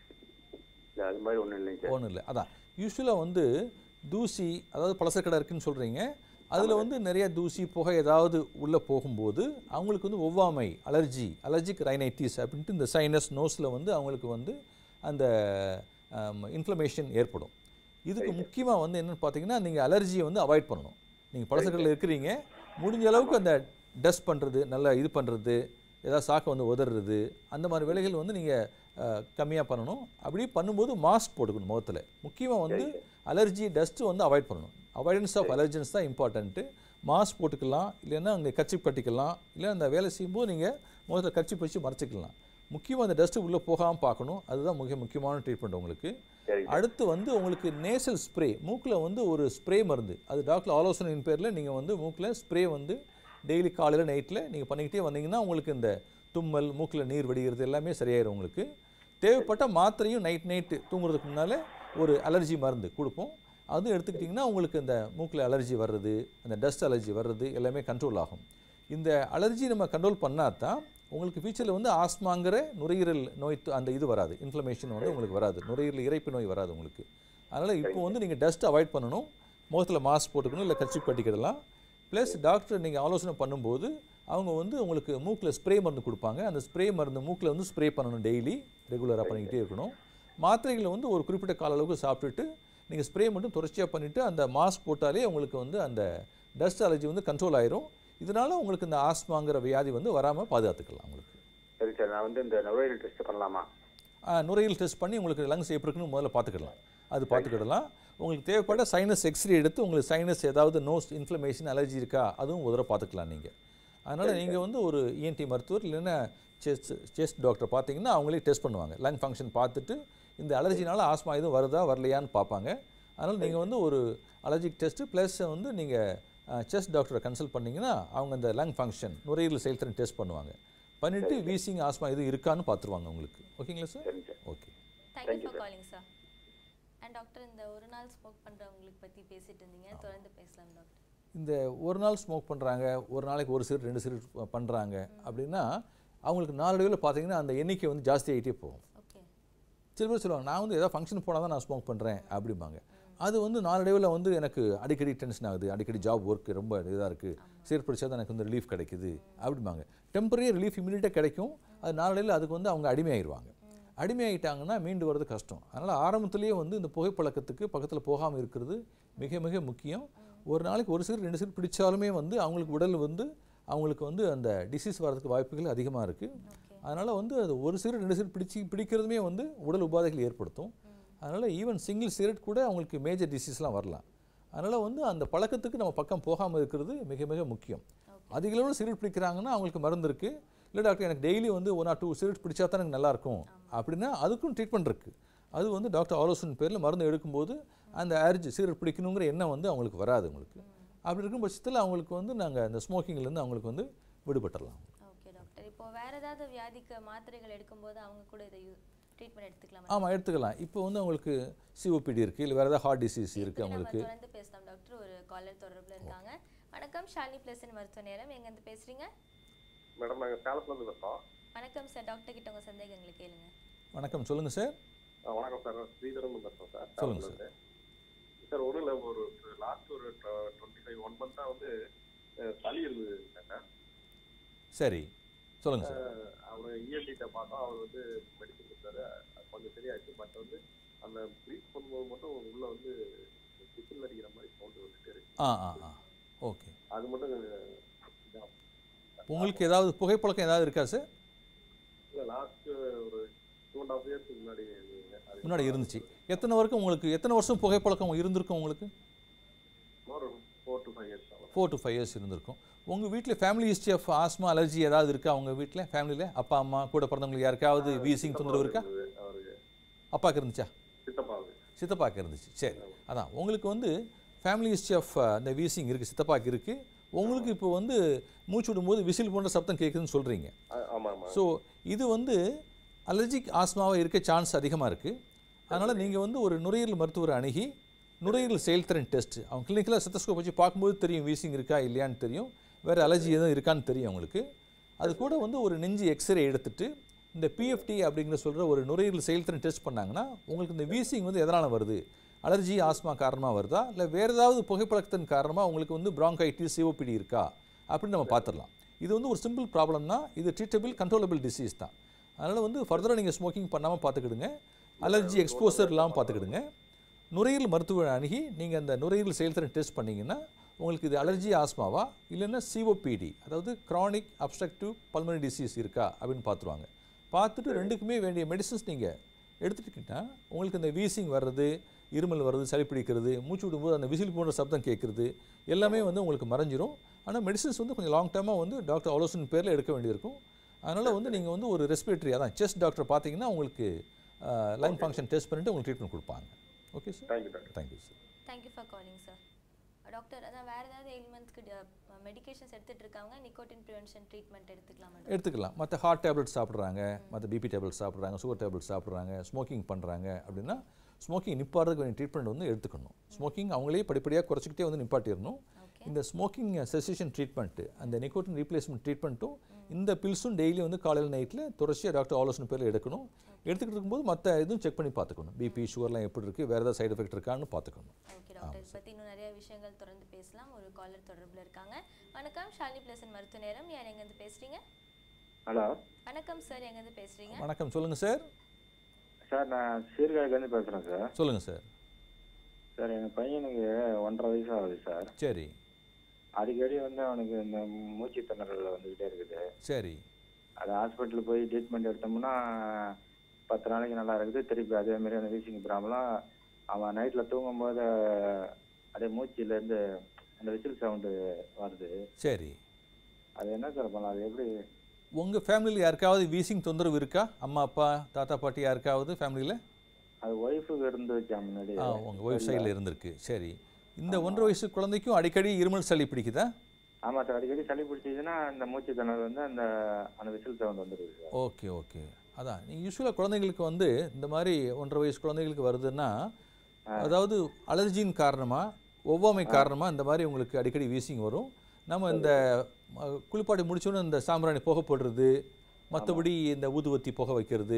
இல்லை அது மாதிரி ஒன்றும் இல்லைங்க சார். ஒன்றும் இல்லை. அதான் யூஸ்வலாக வந்து தூசி, அதாவது பழசக்கடை இருக்குதுன்னு சொல்கிறீங்க, அதில் வந்து நிறைய தூசி புகை ஏதாவது உள்ளே போகும்போது அவங்களுக்கு வந்து ஒவ்வாமை, அலர்ஜி, அலர்ஜிக் ரைனைட்டிஸ் அப்படின்ட்டு இந்த சைனஸ் நோஸில் வந்து அவங்களுக்கு வந்து அந்த இன்ஃப்ளமேஷன் ஏற்படும். இதுக்கு முக்கியமாக வந்து என்னென்னு பார்த்தீங்கன்னா, நீங்கள் அலர்ஜியை வந்து அவாய்ட் பண்ணணும். நீங்கள் பழசக்கடையில் இருக்கிறீங்க, முடிஞ்ச அளவுக்கு அந்த டஸ்ட் பண்ணுறது, நல்லா இது பண்ணுறது, ஏதாவது சாக்கை வந்து உதறது, அந்த மாதிரி வேலைகள் வந்து நீங்கள் கம்மியாக பண்ணணும். அப்படி பண்ணும்போது மாஸ்க் போட்டுக்கணும் முகத்தில். முக்கியமாக வந்து அலர்ஜி டஸ்ட்டு வந்து அவாய்ட் பண்ணணும். அவாய்டன்ஸ் ஆஃப் அலர்ஜன்ஸ் தான் இம்பார்ட்டண்ட்டு. மாஸ்க் போட்டுக்கலாம், இல்லைன்னா அங்கே கர்ச்சீப் கட்டிக்கலாம், இல்லை அந்த வேலை செய்யும்போது நீங்கள் முகத்தில் கர்ச்சீப் வச்சு மறைச்சிக்கலாம். முக்கியமாக அந்த டஸ்ட்டு உள்ளே போகாமல் பார்க்கணும். அதுதான் மிக முக்கியமான ட்ரீட்மெண்ட் உங்களுக்கு. அடுத்து வந்து உங்களுக்கு நேசல் ஸ்ப்ரே, மூக்கில் வந்து ஒரு ஸ்ப்ரே மருந்து, அது டாக்டர் ஆலோசனையின் பேரில் நீங்கள் வந்து மூக்கில் ஸ்ப்ரே வந்து டெய்லி காலையில் நைட்டில் நீங்கள் பண்ணிக்கிட்டே வந்தீங்கன்னா உங்களுக்கு இந்த தும்மல், மூக்கில் நீர் வடிகிறது எல்லாமே சரியாயிடும். உங்களுக்கு தேவைப்பட்ட மாத்திரையும் நைட் நைட்டு தூங்குறதுக்கு முன்னால் ஒரு அலர்ஜி மருந்து கொடுப்போம். அதுவும் எடுத்துக்கிட்டிங்கன்னா உங்களுக்கு இந்த மூக்கில் அலர்ஜி வர்றது, அந்த டஸ்ட் அலர்ஜி வர்றது எல்லாமே கண்ட்ரோல் ஆகும். இந்த அலர்ஜி நம்ம கண்ட்ரோல் பண்ணால் தான் உங்களுக்கு ஃபியூச்சரில் வந்து ஆஸ்மாங்கிற நுரையீரல் நோய் அந்த இது வராது, இன்ஃப்ளமேஷன் வந்து உங்களுக்கு வராது, நுரையீரல் இறைப்பு நோய் வராது உங்களுக்கு. அதனால் இப்போ வந்து நீங்கள் டஸ்ட் அவாய்ட் பண்ணணும், முகத்தில் மாஸ்க் போட்டுக்கணும், இல்லை கர்ச்சீப் கட்டிக்கிடலாம். ப்ளஸ் டாக்டர் நீங்கள் ஆலோசனை பண்ணும்போது அவங்க வந்து உங்களுக்கு மூக்கில் ஸ்ப்ரே மருந்து கொடுப்பாங்க. அந்த ஸ்ப்ரே மருந்து மூக்கில் வந்து ஸ்ப்ரே பண்ணணும், டெய்லி ரெகுலராக பண்ணிக்கிட்டே இருக்கணும். மாத்திரைகளை வந்து ஒரு குறிப்பிட்ட கால அளவுக்கு சாப்பிட்டுட்டு நீங்கள் ஸ்ப்ரே மட்டும் தொடர்ச்சியாக பண்ணிவிட்டு அந்த மாஸ்க் போட்டாலே உங்களுக்கு வந்து அந்த டஸ்ட் அலர்ஜி வந்து கண்ட்ரோல் ஆயிரும். இதனால் உங்களுக்கு இந்த ஆஸ்மாங்கிற வியாதி வந்து வராமல் பாதுகாத்துக்கலாம் உங்களுக்கு. சரி சார், நான் வந்து இந்த நுரையீரல் டெஸ்ட் பண்ணலாமா? நுரையீரல் டெஸ்ட் பண்ணி உங்களுக்கு லங்ஸ் எப்படி இருக்குன்னு முதல்ல பார்த்துக்கிடலாம். அது பார்த்துக்கிடலாம். உங்களுக்கு தேவைப்பட்ட சைனஸ் எக்ஸ்ரே எடுத்து உங்களுக்கு சைனஸ் ஏதாவது நோஸ் இன்ஃப்ளமேஷன் அலர்ஜி இருக்கா அதுவும் ஒரு தடவை பார்த்துக்கலாம் நீங்கள். அதனால் நீங்கள் வந்து ஒரு இஎன்டி மருத்துவர் இல்லைன்னா செஸ்ட் செஸ்ட் டாக்டர் பார்த்தீங்கன்னா அவங்களே டெஸ்ட் பண்ணுவாங்க. லங் ஃபங்க்ஷன் பார்த்துட்டு இந்த அலர்ஜினால ஆஸ்மா எதுவும் வருதா வரலையான்னு பார்ப்பாங்க. அதனால் நீங்கள் வந்து ஒரு அலர்ஜிக் டெஸ்ட்டு ப்ளஸ் வந்து நீங்கள் செஸ்ட் டாக்டரை கன்சல்ட் பண்ணிங்கன்னா அவங்க அந்த லங் ஃபங்க்ஷன் நுரையீரல் செயல்திறன் டெஸ்ட் பண்ணுவாங்க. பண்ணிவிட்டு வீசிங் ஆஸ்மா இது இருக்கான்னு பார்த்துருவாங்க உங்களுக்கு. ஓகேங்களா sir? Okay, thank you for calling sir. And doctor, இந்த ஒரு நாள் ஸ்மோக் பண்ணுறவங்களுக்கு பற்றி பேசிட்டு இருந்தீங்க, தொடர்ந்து பேசலாம் டாக்டர். இந்த ஒரு நாள் ஸ்மோக் பண்ணுறாங்க, ஒரு நாளைக்கு ஒரு சிகரெட் ரெண்டு சிகரெட் பண்ணுறாங்க அப்படின்னா அவங்களுக்கு நாளடைவில் பார்த்தீங்கன்னா அந்த எண்ணிக்கை வந்து ஜாஸ்தி ஆகிட்டே போகும். சில பேர் சொல்லுவாங்க, நான் வந்து ஏதாவது ஃபங்க்ஷன் போனால் தான் நான் ஸ்மோக் பண்ணுறேன் அப்படிம்பாங்க. அது வந்து நாளடைவில் வந்து எனக்கு அடிக்கடி டென்ஷன் ஆகுது, அடிக்கடி ஜாப் ஒர்க் ரொம்ப இதாக இருக்குது, சிகரெட் பிடிச்சா தான் எனக்கு வந்து ரிலீஃப் கிடைக்குது அப்படிம்பாங்க. டெம்பரரி ரிலீஃப் இமீடியட்டாக கிடைக்கும், அது நாளடைவில் அதுக்கு வந்து அவங்க அடிமையாகிடுவாங்க. அடிமையாகிட்டாங்கன்னா மீண்டு வர்றது கஷ்டம். அதனால் ஆரம்பத்துலேயே வந்து இந்த புகைப்பழக்கத்துக்கு பக்கத்தில் போகாமல் இருக்கிறது மிக மிக முக்கியம். ஒரு நாளைக்கு ஒரு சிகரெட் ரெண்டு சிகரெட் பிடிச்சாலுமே வந்து அவங்களுக்கு உடல் வந்து அவங்களுக்கு வந்து அந்த டிசீஸ் வர்றதுக்கு வாய்ப்புகள் அதிகமாக இருக்குது. அதனால் வந்து அது ஒரு சிகரெட் ரெண்டு சிகரெட் பிடிச்சி பிடிக்கிறதுமே வந்து உடல் உபாதைகள் ஏற்படுத்தும். அதனால் ஈவன் சிங்கிள் சிகரெட் கூட அவங்களுக்கு மேஜர் டிசீஸ்லாம் வரலாம். அதனால் வந்து அந்த பழக்கத்துக்கு நம்ம பக்கம் போகாமல் இருக்கிறது மிக மிக முக்கியம். அதிக அளவில் சிகரெட் பிடிக்கிறாங்கன்னா அவங்களுக்கு மருந்து இருக்குது. இல்லை டாக்டர் எனக்கு டெய்லி வந்து ஒன் ஆர் டூ சிகரெட் பிடிச்சா தான் எனக்கு நல்லாயிருக்கும் அப்படின்னா அதுக்கும் ட்ரீட்மெண்ட் இருக்குது. அது வந்து டாக்டர் ஆலோசனை பேரில் மருந்து எடுக்கும்போது அந்த அர்ஜ் சிகரெட் பிடிக்கணுங்கிற எண்ணம் வந்து அவங்களுக்கு வராது. உங்களுக்கு அப்படி இருக்கும் பட்சத்தில் அவங்களுக்கு வந்து நாங்கள் அந்த ஸ்மோக்கிங்லேருந்து அவங்களுக்கு வந்து விடுபட்டுடலாம். ஓகே டாக்டர், இப்போ வேறு ஏதாவது வியாதிக்கு மாத்திரைகள் எடுக்கும்போது அவங்க கூட இதை ட்ரீட்மெண்ட் எடுத்துக்கலாம்? ஆமாம், எடுத்துக்கலாம். இப்போ வந்து அவங்களுக்கு சிஓபிடி இருக்குது, இல்லை வேறு ஏதாவது ஹார்ட் டிசீஸ் இருக்குது அவங்களுக்கு. தொடர்ந்து பேசலாம் டாக்டர். ஒரு காலர் தொடர்பில் இருக்காங்க. வணக்கம், ஷாலினி பிளஸின் மருத்துவ நேரம். எங்கேருந்து பேசுகிறீங்க? மேடம், நாங்கள் சேலத்துலேருந்து பேசுகிறோம். வணக்கம் சார், டாக்டர் கிட்ட உங்கள் சந்தேகங்களை கேளுங்க. வணக்கம், சொல்லுங்கள் சார். வணக்கம் சார், ஸ்ரீதரன் பேசுகிறோம் சார். சொல்லுங்கள் சார். சார் ஒன்றும் இல்லை, ஒரு லாஸ்ட் ஒரு டுவெண்ட்டி ஃபைவ் ஒன் மந்த்தாக வந்து சளி இருந்தது சார். சரி, சொல்லுங்கள் சார். அவர் இஎன்டிட்ட பார்த்தோம், அவர் வந்து மெடிசன் கொடுத்தாரு, கொஞ்சம் சரியாச்சு. பட் வந்து அந்த ப்ரீத் பண்ணும்போது மட்டும் உள்ள வந்து விசில் அடிக்கிற மாதிரி சவுண்டு வந்துட்டு. ஆ ஆ ஆ ஓகே. அது மட்டும் உங்களுக்கு ஏதாவது புகைப்பழக்கம் ஏதாவது இருக்கா சார்? இல்லை, லாஸ்ட் ஒரு டூ அண்ட் ஹாஃப் இயர்ஸ்க்கு முன்னாடி முன்னாடி இருந்துச்சு. எத்தனை வரைக்கும் உங்களுக்கு எத்தனை வருஷம் புகைப்பழக்கம் இருந்திருக்கும் உங்களுக்கு? ஒரு four to five years four to five years இருந்திருக்கும். உங்கள் வீட்டில் family history of asthma allergy ஏதாவது இருக்கா? அவங்க வீட்டில் ஃபேமிலியில் அப்பா அம்மா கூட பிறந்தவங்களுக்கு யாருக்காவது வீசிங் தொந்தரவு இருக்கா? அப்பாவுக்கு இருந்துச்சா? சித்தப்பாவுக்கு சித்தப்பாவுக்கு இருந்துச்சு. சரி, அதான் உங்களுக்கு வந்து ஃபேமிலி ஹிஸ்ட்ரி ஆஃப் இந்த வீசிங் இருக்குது, சித்தப்பாவுக்கு இருக்குது. உங்களுக்கு இப்போ வந்து மூச்சு விடும்போது விசில் போன்ற சப்தம் கேட்குதுன்னு சொல்கிறீங்க. ஸோ இது வந்து அலர்ஜிக் ஆஸ்மாவாக இருக்க சான்ஸ் அதிகமாக இருக்குது. அதனால் நீங்கள் வந்து ஒரு நுரையீரல் மருத்துவரை அணுகி நுரையீரல் செயல்திறன் டெஸ்ட் அவங்க கிளினிக்கலாக ஸ்டெத்தஸ்கோப் வச்சு பார்க்கும்போது தெரியும் வீசிங் இருக்கா இல்லையான்னு தெரியும், வேறு அலர்ஜி எதுவும் இருக்கான்னு தெரியும் அவங்களுக்கு. அது கூட வந்து ஒரு நெஞ்சு எக்ஸ்ரே எடுத்துகிட்டு இந்த பிஎஃப்டி அப்படிங்கிற சொல்கிற ஒரு நுரையீரல் செயல்திறன் டெஸ்ட் பண்ணாங்கன்னா உங்களுக்கு இந்த வீசிங் வந்து எதனால் வருது, அலர்ஜி ஆஸ்மா காரணமாக வருதா இல்லை வேறு ஏதாவது புகைப்பழக்கத்தின் காரணமாக உங்களுக்கு வந்து பிராங்கைட்டிஸ் சிஓபிடி இருக்கா அப்படின்னு நம்ம பார்த்துடலாம். இது வந்து ஒரு சிம்பிள் ப்ராப்ளம் தான், இது ட்ரீட்டபிள் கண்ட்ரோலபிள் டிசீஸ் தான். அதனால் வந்து ஃபர்தராக நீங்கள் ஸ்மோக்கிங் பண்ணாமல் பார்த்துக்கிடுங்க, அலர்ஜி எக்ஸ்போசர் இல்லாமல் பார்த்துக்கிடுங்க. நுரையீரல் மருத்துவ அணுகி நீங்கள் அந்த நுரையீரல் செயல்திறன் டெஸ்ட் பண்ணிங்கன்னா உங்களுக்கு இது அலர்ஜி ஆஸ்மாவா இல்லைன்னா சிஓபிடி அதாவது க்ரானிக் அப்ஸ்ட்ரக்டிவ் பல்மனரி டிசீஸ் இருக்கா அப்படின்னு பார்த்துருவாங்க. பார்த்துட்டு ரெண்டுக்குமே வேண்டிய மெடிசன்ஸ் நீங்கள் எடுத்துக்கிட்டா உங்களுக்கு இந்த வீசிங் வர்றது, இருமல் வர்றது, சளி பிடிக்கிறது, மூச்சு விடும்போது அந்த விசில் போன்ற சப்தம் கேட்குறது எல்லாமே வந்து உங்களுக்கு மறைஞ்சிரும். ஆனால் மெடிசன்ஸ் வந்து கொஞ்சம் லாங் டேர்மாக வந்து டாக்டர் ஆலோசனை பேரில் எடுக்க வேண்டியிருக்கும். அதனால் வந்து நீங்கள் வந்து ஒரு ரெஸ்பிரேட்டரி அதான் செஸ்ட் டாக்டர் பார்த்தீங்கன்னா உங்களுக்கு லங் ஃபங்க்ஷன் டெஸ்ட் பண்ணிவிட்டு உங்களுக்கு ட்ரீட்மெண்ட் கொடுப்பாங்க. Okay sir, thank you doctor. Thank you sir. Thank you for calling sir. Doctor, அதான் வேறு ஏதாவது எலிமெண்ட்ஸ்க்கு மெடிகேஷன்ஸ் எடுத்துகிட்டு இருக்காங்க, நிக்கோட்டின் ப்ரிவென்ஷன் ட்ரீட்மெண்ட் எடுத்துக்கலாமா? எடுத்துக்கலாம். மற்ற ஹார்ட் டேப்லெட் சாப்பிட்றாங்க, மற்ற பிபி டேப்லெட் சாப்பிட்றாங்க, சுகர் டேப்லெட் சாப்பிட்றாங்க, ஸ்மோக்கிங் பண்ணுறாங்க அப்படின்னா ஸ்மோக்கிங் நிப்பாடுறதுக்கு வேண்டிய ட்ரீட்மெண்ட் வந்து எடுத்துக்கணும். ஸ்மோக்கிங் அவங்களே படிப்படியாக குறைச்சிக்கிட்டே வந்து நிப்பாட்டிடணும். இந்த ஸ்மோக்கிங் செசேஷன் ட்ரீட்மெண்ட்டு அந்த நிக்கோட்டின் ரீப்ளேஸ்மெண்ட் ட்ரீட்மெண்ட்டும் இந்த பில்ஸும் டெய்லி வந்து காலையில் நைட்டில் தொடர்ச்சியாக டாக்டர் ஆலோசனை பேரில் எடுக்கணும். எடுத்துக்கிட்டு இருக்கும்போது மற்ற இதுவும் செக் பண்ணி பார்த்துக்கணும், பிபி சுகர்லாம் எப்படி இருக்குது, வேறு ஏதாவது சைடு எஃபெக்ட் இருக்கான்னு பார்த்துக்கணும். ஓகே டாக்டர், இதை பற்றி இன்னும் நிறைய விஷயங்கள் தொடர்ந்து பேசலாம். ஒரு காலர் தொடர்பில் இருக்காங்க. வணக்கம், ஷாலினி பிளஸன் மருத்துவ நேரம். யார் எங்கேருந்து பேசுகிறீங்க? ஹலோ, வணக்கம் சார், எங்கேருந்து பேசுகிறீங்க? வணக்கம், சொல்லுங்கள் சார். சார் நான் சீர்காழிலேருந்து பேசுகிறேன் சார். சொல்லுங்கள் சார். சார் எங்கள் பையனுக்கு ஒன்றரை வயசு ஆகுது சார். சரி. அடிக்கடி வந்து அவனுக்கு இந்த மூச்சு திணறல் வந்துக்கிட்டே இருக்குது. சரி. அது ஹாஸ்பிட்டல் போய் ட்ரீட்மெண்ட் எடுத்தோம்னா பத்து நாளைக்கு நல்லா இருக்குது. திருப்பி அதேமாரி அந்த வீசிங் ப்ராப்ளம் அவன் நைட்டில் தூங்கும்போது அதே மூச்சிலேருந்து அந்த விசில் சவுண்டு வருது. சரி. அது என்ன சார் பண்ணலாம்? அது எப்படி? உங்கள் ஃபேமிலியில் யாருக்காவது வீசிங் தொந்தரவு இருக்கா? அம்மா அப்பா தாத்தா பாட்டி யாருக்காவது ஃபேமிலியில்? அது ஒய்ஃபுக்கு இருந்துச்சா முன்னாடி? ஆ, உங்கள் ஒய்ஃப் சைடில் இருந்திருக்கு. சரி. இந்த ஒன்றரை வயசு குழந்தைக்கும் அடிக்கடி இருமல் சளி பிடிக்குதா? ஆமாம் சார், அடிக்கடி சளி பிடிச்சிதுன்னா அந்த மூச்சு திணறல் வந்து அந்த அந்த விசில் சவுண்ட் வந்துடுது சார். ஓகே ஓகே அதான் நீங்கள் யூஸ்வலாக குழந்தைங்களுக்கு வந்து இந்த மாதிரி ஒன்றரை வயசு குழந்தைங்களுக்கு வருதுன்னா அதாவது அலர்ஜின் காரணமாக ஒவ்வாமை காரணமாக இந்த மாதிரி உங்களுக்கு அடிக்கடி வீசிங் வரும். நம்ம இந்த குளிப்பாட்டி முடிச்சோன்னு இந்த சாம்பிராணி புகை போடுறது, மற்றபடி இந்த ஊதுவத்தி புகை வைக்கிறது,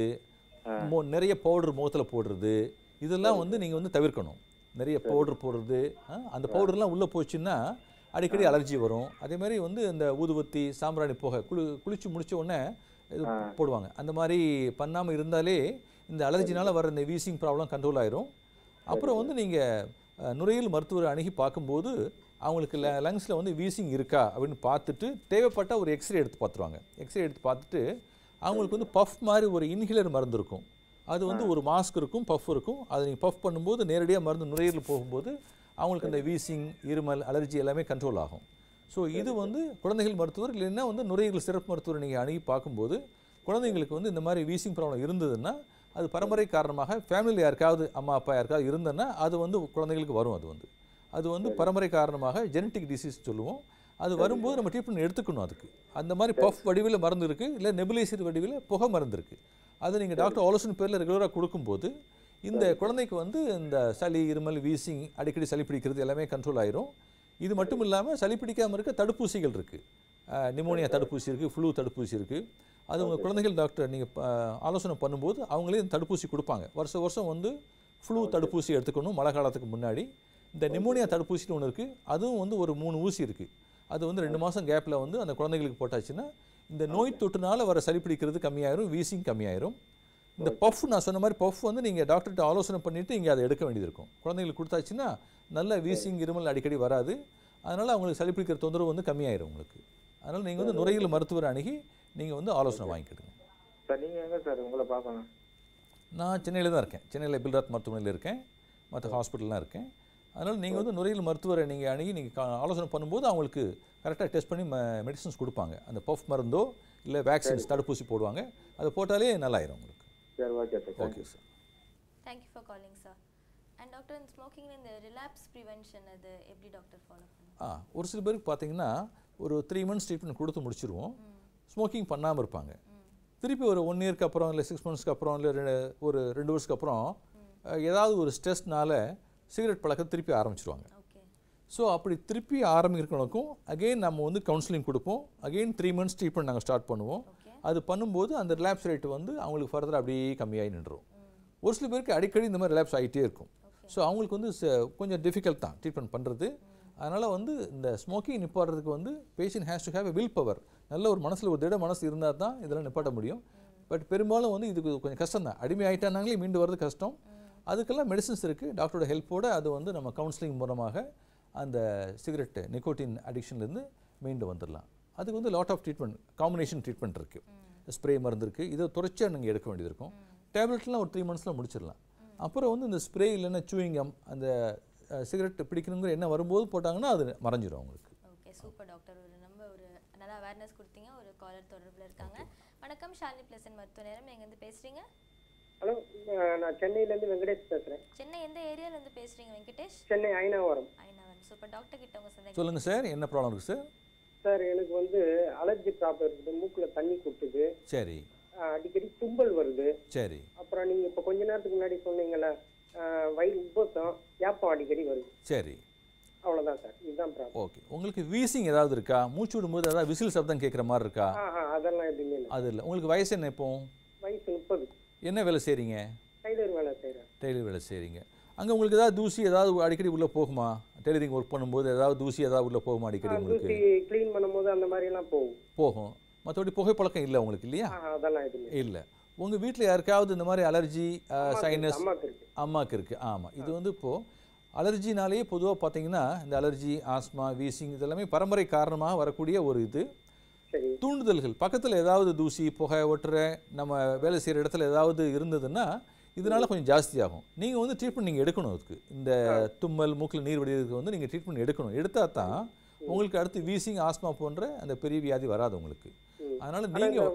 மோ நிறைய பவுடர் முகத்தில் போடுறது, இதெல்லாம் வந்து நீங்கள் வந்து தவிர்க்கணும். நிறைய பவுடர் போடுறது, அந்த பவுடர்லாம் உள்ளே போச்சுன்னா அடிக்கடி அலர்ஜி வரும். அதே மாதிரி வந்து இந்த ஊதுவத்தி சாம்பிராணி புகை குளி குளிச்சு முடிச்ச உடனே இது போடுவாங்க. அந்த மாதிரி பண்ணாமல் இருந்தாலே இந்த அலர்ஜினால் வர இந்த வீசிங் ப்ராப்ளம் கண்ட்ரோல் ஆயிரும். அப்புறம் வந்து நீங்கள் நுரையீரல் மருத்துவரை அணுகி பார்க்கும்போது அவங்களுக்கு ல லங்ஸில் வந்து வீசிங் இருக்கா அப்படின்னு பார்த்துட்டு தேவைப்பட்ட ஒரு எக்ஸ்ரே எடுத்து பார்த்துருவாங்க. எக்ஸ்ரே எடுத்து பார்த்துட்டு அவங்களுக்கு வந்து பஃப் மாதிரி ஒரு இன்ஹிலர் மருந்து இருக்கும். அது வந்து ஒரு மாஸ்க் இருக்கும், பஃப் இருக்கும். அதை நீங்கள் பஃப் பண்ணும்போது நேரடியாக மருந்து நுரையீரல் போகும்போது அவங்களுக்கு அந்த வீசிங் இருமல் அலர்ஜி எல்லாமே கண்ட்ரோல் ஆகும். ஸோ இது வந்து குழந்தைகள் மருத்துவர் இல்லைன்னா வந்து நுரையீரல் சிறப்பு மருத்துவரை நீங்கள் அணுகி பார்க்கும்போது குழந்தைங்களுக்கு வந்து இந்த மாதிரி வீசிங் ப்ராப்ளம் இருந்ததுன்னா அது பரம்பரை காரணமாக ஃபேமிலியில் யாருக்காவது அம்மா அப்பா யாருக்காவது இருந்ததுன்னா அது வந்து குழந்தைங்களுக்கு வரும். அது வந்து அது வந்து பரம்பரை காரணமாக ஜெனட்டிக் டிசீஸ் சொல்லுவோம். அது வரும்போது நம்ம ட்ரீட்மெண்ட் எடுத்துக்கணும். அதுக்கு அந்த மாதிரி பஃப் வடிவில் மருந்து இருக்குது, இல்லை நெபுலைசர் வடிவில் புகை மருந்து இருக்குது. அது நீங்கள் டாக்டர் ஆலோசனை பேரில் ரெகுலராக கொடுக்கும்போது இந்த குழந்தைக்கு வந்து இந்த சளி இருமல் வீசிங் அடிக்கடி சளி பிடிக்கிறது எல்லாமே கண்ட்ரோல் ஆயிரும். இது மட்டும் இல்லாமல் சளி பிடிக்காமல் இருக்க தடுப்பூசிகள் இருக்குது. நிமோனியா தடுப்பூசி இருக்குது, ஃப்ளூ தடுப்பூசி இருக்குது. அது உங்கள் குழந்தைகள் டாக்டர் நீங்கள் ஆலோசனை பண்ணும்போது அவங்களே இந்த தடுப்பூசி கொடுப்பாங்க. வருஷம் வருஷம் வந்து ஃப்ளூ தடுப்பூசி எடுத்துக்கணும் மழை காலத்துக்கு முன்னாடி. இந்த நிமோனியா தடுப்பூசின்னு ஒன்று இருக்குது, அதுவும் வந்து ஒரு மூணு ஊசி இருக்குது. அது வந்து ரெண்டு மாதம் கேப்பில் வந்து அந்த குழந்தைங்களுக்கு போட்டாச்சுன்னா இந்த நோய் தொற்றுனால வர சளி பிடிக்கிறது கம்மியாயிரும், வீசிங் கம்மியாயிரும். இந்த பஃப் நான் சொன்ன மாதிரி பஃப் வந்து நீங்கள் டாக்டர்கிட்ட ஆலோசனை பண்ணிவிட்டு இங்கே அதை எடுக்க வேண்டியது இருக்கும். குழந்தைங்களுக்கு கொடுத்தாச்சுன்னா நல்ல வீசிங் இருமல் அடிக்கடி வராது. அதனால் அவங்களுக்கு சளி பிடிக்கிற தொந்தரவு வந்து கம்மியாயிரும் உங்களுக்கு. அதனால் நீங்கள் வந்து நுரையீரல் மருத்துவரை அணுகி நீங்கள் வந்து ஆலோசனை வாங்கிக்கிடுங்க. சார் நீங்கள் எங்கே சார் உங்களை பார்க்கணும்? நான் சென்னையில் தான் இருக்கேன். சென்னையில் பில்ராத் மருத்துவமனையில் இருக்கேன், மற்ற ஹாஸ்பிட்டல்லாம் இருக்கேன். அதனால் நீங்கள் வந்து நுரையீரல் மருத்துவரை நீங்கள் அணுகி நீங்கள் ஆலோசனை பண்ணும்போது அவங்களுக்கு கரெக்டாக டெஸ்ட் பண்ணி ம மெடிசன்ஸ் கொடுப்பாங்க. அந்த பஃப் மருந்தோ இல்லை வேக்சின்ஸ் தடுப்பூசி போடுவாங்க. அதை போட்டாலே நல்லாயிரும் உங்களுக்கு. சரி okay sir. Okay sir. Thank you for calling sir. And doctor இந்த ஸ்மோக்கிங் இந்த ரிலாப்ஸ் ப்ரிவென்ஷன் அது எப்படி டாக்டர் ஃபாலோ பண்ணுங்க? ஆ ஒரு சில பேருக்கு பார்த்தீங்கன்னா ஒரு த்ரீ மந்த்ஸ் ட்ரீட்மெண்ட் கொடுத்து முடிச்சிருவோம். ஸ்மோக்கிங் பண்ணாமல் இருப்பாங்க. திருப்பி ஒரு ஒன் இயர்க்கு அப்புறம் இல்லை சிக்ஸ் மந்த்ஸ்க்கு அப்புறம் இல்லை ஒரு ரெண்டு வருஷத்துக்கு அப்புறம் ஏதாவது ஒரு ஸ்ட்ரெஸ்னால சிகரெட் பழக்கம் திருப்பி ஆரம்பிச்சிருவாங்க. ஸோ அப்படி திருப்பி ஆரம்பிக்கிறவங்களுக்கும் அகெயின் நம்ம வந்து கவுன்சிலிங் கொடுப்போம். அகெயின் த்ரீ மந்த்ஸ் ட்ரீட்மெண்ட் நாங்கள் ஸ்டார்ட் பண்ணுவோம். அது பண்ணும்போது அந்த ரிலாப்ஸ் ரேட் வந்து அவங்களுக்கு ஃபர்தர் அப்படியே கம்மியாகி நின்றுடும். ஒரு சில பேருக்கு அடிக்கடி இந்த மாதிரி ரிலாப்ஸ் ஆகிட்டே இருக்கும். ஸோ அவங்களுக்கு வந்து கொஞ்சம் டிஃபிகல்ட் தான் ட்ரீட்மெண்ட் பண்ணுறது. அதனால் வந்து இந்த ஸ்மோக்கிங் நிப்பாடுறதுக்கு வந்து patient has to have a will power. நல்ல ஒரு மனசில் ஒரு திட மனசு இருந்தால் தான் இதெல்லாம் நிப்பாட்ட முடியும். பட் பெரும்பாலும் வந்து இதுக்கு கொஞ்சம் கஷ்டம் தான். அடிமை ஆகிட்டானாங்களே மீண்டு வர்றது கஷ்டம். அதுக்கெல்லாம் மெடிசன்ஸ் இருக்குது. டாக்டரோட ஹெல்ப்போடு அது வந்து நம்ம கவுன்சிலிங் மூலமாக அந்த சிகரெட் நிக்கோட்டின் அடிக்ஷன்லேருந்து மீண்டு வந்துடலாம். அதுக்கு வந்து lot of treatment combination treatment இருக்குது. ஸ்ப்ரே மருந்து இருக்குது. இதை தொடர்ச்சியாக நீங்கள் எடுக்க வேண்டியது இருக்கும். டேப்லெட்லாம் ஒரு த்ரீ மந்த்ஸில் முடிச்சிடலாம். அப்புறம் வந்து இந்த ஸ்ப்ரே இல்லைன்னா சூயிங்கம் அந்த சிகரெட் பிடிக்கணுங்கிற என்ன வரும்போது போட்டாங்கன்னா அது மறைஞ்சிடும் அவங்களுக்கு. Okay super doctor. ஒரு நம்ம ஒரு நல்ல அவேர்னஸ் கொடுத்தீங்க. ஒரு காலர் தொடர்பில் இருக்காங்க. வணக்கம் ஷாலினி பிளசன் மருத்துவ நேரம். எங்கேருந்து பேசுகிறீங்க? ஹலோ, நான் சென்னையிலேருந்து வெங்கடேஷ் பேசுகிறேன். சென்னை எந்த ஏரியாவிலேருந்து பேசுகிறீங்க வெங்கடேஷ்? சென்னை ஐநாவரம். ஐநாவரம். சூப்பர் டாக்டர் கிட்ட உங்கள் சந்தேகம் சொல்லுங்கள் சார், என்ன ப்ராப்ளம் இருக்குது சார்? சார் எனக்கு வந்து அலர்ஜி ப்ராப்ளம் இருக்குது. மூக்கில் தண்ணி கொட்டுது. சரி. அடிக்கடி தும்பல் வருது. சரி. அப்புறம் நீங்கள் இப்போ கொஞ்ச நேரத்துக்கு முன்னாடி சொன்னீங்களே வயிறு உப்பசம் ஏப்பம் அடிக்கடி வருது. சரி. அவ்வளோதான் சார், இதுதான் ப்ராப்ளம். ஓகே. உங்களுக்கு வீசிங் ஏதாவது இருக்கா? மூச்சு விடும்போது ஏதாவது விசில் சப்தம் கேட்குற மாதிரி இருக்கா? ஆ அதெல்லாம் எதுவுமே இல்லை. அது இல்லை. உங்களுக்கு வயசு என்ன இப்போ? வயசு முப்பது. என்ன வேலை செய்கிறீங்க? டெய்லர் வேலை செய்கிறேன். டெய்லர் வேலை செய்கிறீங்க. அங்கே உங்களுக்கு ஏதாவது தூசி ஏதாவது அடிக்கடி உள்ளே போகுமா? டெய்லரிங் ஒர்க் பண்ணும்போது ஏதாவது தூசி ஏதாவது உள்ளே போகுமா அடிக்கடி உங்களுக்கு? க்ளீன் பண்ணும்போது அந்த மாதிரிலாம் போகும். போகும். மற்றபடி புகைப்பழக்கம் இல்லை உங்களுக்கு இல்லையா? அதெல்லாம் எதுவுமே இல்லை. உங்கள் வீட்டில் யாருக்காவது இந்த மாதிரி அலர்ஜி சைனஸ்? அம்மாக்கு இருக்குது. அம்மாவுக்கு இருக்குது. ஆமாம். இது வந்து இப்போது அலர்ஜினாலேயே பொதுவாக பார்த்தீங்கன்னா இந்த அலர்ஜி ஆஸ்மா வீசிங் இதெல்லாமே பரம்பரை காரணமாக வரக்கூடிய ஒரு இது தூண்டுதல்கள். பக்கத்தில் ஏதாவது தூசி புகை ஒட்டுற நம்ம வேலை செய்கிற இடத்துல ஏதாவது இருந்ததுன்னா இதனால் கொஞ்சம் ஜாஸ்தியாகும். நீங்கள் வந்து ட்ரீட்மெண்ட் நீங்கள் எடுக்கணும். அதுக்கு இந்த தும்மல் மூக்கில் நீர் வடிகிறதுக்கு வந்து நீங்கள் ட்ரீட்மெண்ட் எடுக்கணும். எடுத்தால் தான் உங்களுக்கு அடுத்து வீசிங் ஆஸ்மா போன்ற அந்த பெரிய வியாதி வராது உங்களுக்கு. அதனால் நீங்கள்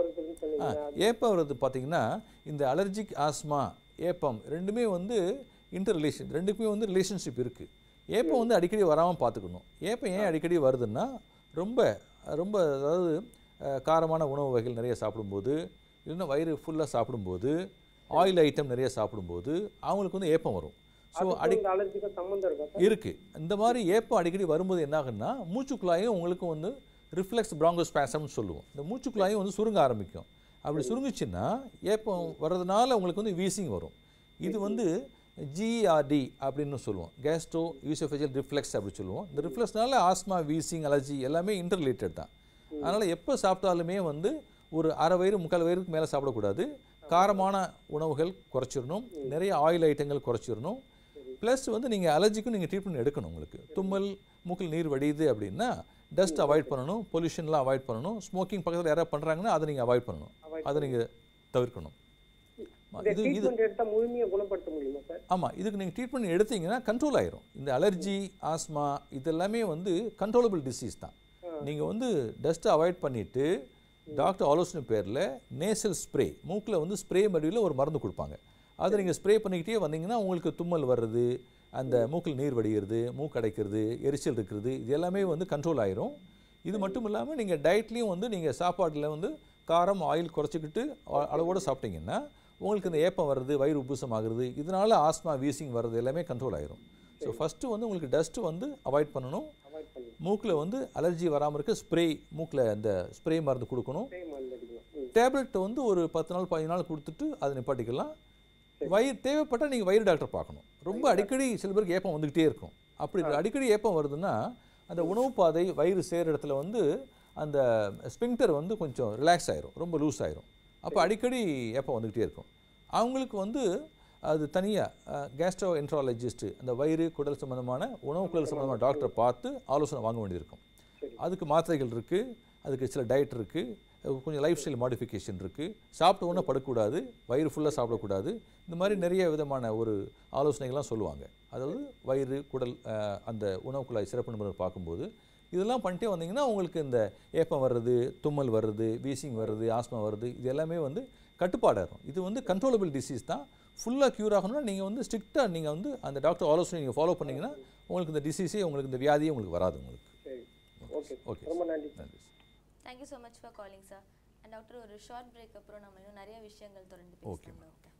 ஏப்பம் வருது பார்த்தீங்கன்னா இந்த அலர்ஜிக் ஆஸ்மா ஏப்பம் ரெண்டுமே வந்து இன்டர் ரிலேஷன் ரெண்டுக்குமே வந்து ரிலேஷன்ஷிப் இருக்குது. ஏப்பம் வந்து அடிக்கடி வராமல் பார்த்துக்கணும். ஏப்பம் ஏன் அடிக்கடி வருதுன்னா ரொம்ப ரொம்ப அதாவது காரமான உணவு வகைகள் நிறைய சாப்பிடும்போது, இல்லைன்னா வயிறு ஃபுல்லாக சாப்பிடும்போது, ஆயில் ஐட்டம் நிறைய சாப்பிடும்போது அவங்களுக்கு வந்து ஏப்பம் வரும். ஸோ அடி இருக்குது. இந்த மாதிரி ஏப்பம் அடிக்கடி வரும்போது என்ன ஆகுன்னா மூச்சுக்குழாயும் உங்களுக்கு வந்து ரிஃப்ளெக்ஸ் பிராங்கோஸ்பாசம்னு சொல்லுவோம். இந்த மூச்சுக்குழாயும் வந்து சுருங்க ஆரம்பிக்கும். அப்படி சுருங்குச்சுன்னா ஏப்பம் வர்றதுனால உங்களுக்கு வந்து வீசிங் வரும். இது வந்து ஜிஆர்டி அப்படின்னு சொல்லுவோம், கேஸ்ட்ரோ யூசோஃபேஜியல் ரிஃப்ளெக்ஸ் அப்படி சொல்லுவோம். இந்த ரிஃப்ளெக்ஸ்னால ஆஸ்மா, வீசிங், அலர்ஜி எல்லாமே இன்டர் ரிலேட்டட் தான். அதனால் எப்போ சாப்பிட்டாலுமே வந்து ஒரு அரை வயிறு முக்கால் வயிறுக்கு மேலே சாப்பிடக்கூடாது. காரமான உணவுகள் குறைச்சிடணும், நிறைய ஆயில் ஐட்டங்கள் குறைச்சிடணும். ப்ளஸ் வந்து நீங்கள் அலர்ஜிக்கும் நீங்கள் ட்ரீட்மெண்ட் எடுக்கணும். உங்களுக்கு தும்மல், மூக்கில் நீர் வடியுது அப்படின்னா டஸ்ட் அவாய்ட் பண்ணணும், பொல்யூஷன்லாம் அவாய்ட் பண்ணணும். ஸ்மோக்கிங் பக்கத்தில் யாராவது பண்ணுறாங்கன்னா அதை நீங்கள் அவாய்ட் பண்ணணும், அதை நீங்கள் தவிர்க்கணும். இது இது ஆமாம், இதுக்கு நீங்கள் ட்ரீட்மெண்ட் எடுத்தீங்கன்னா கண்ட்ரோல் ஆயிரும். இந்த அலர்ஜி, ஆஸ்மா இதெல்லாமே வந்து கண்ட்ரோலபிள் டிசீஸ் தான். நீங்கள் வந்து டஸ்ட்டை அவாய்ட் பண்ணிவிட்டு டாக்டர் ஆலோசனை பேரில் நேசல் ஸ்ப்ரே, மூக்கில் வந்து ஸ்ப்ரே மடியில் ஒரு மருந்து கொடுப்பாங்க. அதை நீங்கள் ஸ்ப்ரே பண்ணிக்கிட்டே வந்தீங்கன்னா உங்களுக்கு தும்மல் வர்றது, அந்த மூக்கில் நீர் வடிகிறது, மூக்கு அடைக்கிறது, எரிச்சல் இருக்கிறது, இது எல்லாமே வந்து கண்ட்ரோல் ஆயிரும். இது மட்டும் இல்லாமல் நீங்கள் டயட்லேயும் வந்து நீங்கள் சாப்பாட்டில் வந்து காரம், ஆயில் குறைச்சிக்கிட்டு அளவோடு சாப்பிட்டீங்கன்னா உங்களுக்கு இந்த ஏப்பம் வர்றது, வயிறு உப்புசம் ஆகுறது, இதனால ஆஸ்மா, வீசிங் வர்றது எல்லாமே கண்ட்ரோல் ஆயிரும். ஸோ ஃபஸ்ட்டு வந்து உங்களுக்கு டஸ்ட்டு வந்து அவாய்ட் பண்ணணும். மூக்கில் வந்து அலர்ஜி வராமல் இருக்க ஸ்ப்ரே, மூக்கில் அந்த ஸ்ப்ரே மருந்து கொடுக்கணும். டேப்லெட் வந்து ஒரு பத்து நாள் பதினஞ்சு நாள் கொடுத்துட்டு அதை நிப்பாட்டிக்கலாம். வயிறு தேவைப்பட்டால் நீங்கள் வயிறு டாக்டர் பார்க்கணும். ரொம்ப அடிக்கடி சில பேருக்கு ஏப்பம் வந்துக்கிட்டே இருக்கும். அப்படி அடிக்கடி ஏப்பம் வருதுன்னா அந்த உணவு பாதை வயிறு சேர இடத்துல வந்து அந்த ஸ்பிங்டர் வந்து கொஞ்சம் ரிலாக்ஸ் ஆயிரும், ரொம்ப லூஸ் ஆயிரும். அப்போ அடிக்கடி ஏப்பம் வந்துக்கிட்டே இருக்கும். அவங்களுக்கு வந்து அது தனியாக கேஸ்ட்ரோ என்ட்ராலஜிஸ்ட்டு, அந்த வயிறு குடல் சம்மந்தமான உணவு குடல் சம்மந்தமான டாக்டரை பார்த்து ஆலோசனை வாங்க வேண்டியிருக்கும். அதுக்கு மாத்திரைகள் இருக்குது, அதுக்கு சில டயட் இருக்குது, கொஞ்சம் லைஃப் ஸ்டைல் மாடிஃபிகேஷன் இருக்குது. சாப்பிட்ட உடனே படக்கூடாது, வயிறு ஃபுல்லாக சாப்பிடக்கூடாது, இந்த மாதிரி நிறைய விதமான ஒரு ஆலோசனைகள்லாம் சொல்லுவாங்க. அதாவது வயிறு, குடல், அந்த உணவு குழாய் சிறப்பு நிபுணர் பார்க்கும்போது இதெல்லாம் பண்ணிட்டே வந்தீங்கன்னா உங்களுக்கு இந்த ஏப்பம் வர்றது, தும்மல் வர்றது, வீசிங் வர்றது, ஆஸ்மா வருது, இது எல்லாமே வந்து கட்டுப்பாடாகும். இது வந்து கண்ட்ரோலபிள் டிசீஸ் தான். ஃபுல்லாக க்யூர் ஆகணும்னா நீங்கள் வந்து ஸ்ட்ரிக்டாக நீங்கள் வந்து அந்த டாக்டர் ஆலோசனை நீங்கள் ஃபாலோ பண்ணிங்கன்னா உங்களுக்கு இந்த டிசீஸே, உங்களுக்கு இந்த வியாதியே உங்களுக்கு வராது. உங்களுக்கு ஓகே ஓகே ரொம்ப நன்றி. நன்றி. Thank you so much for calling sir. And doctor ஒரு ஷார்ட் பிரேக் அப்புறம் நம்ம இன்னும் நிறைய விஷயங்கள் தொடர்ந்து பேசலாம். ஓகே.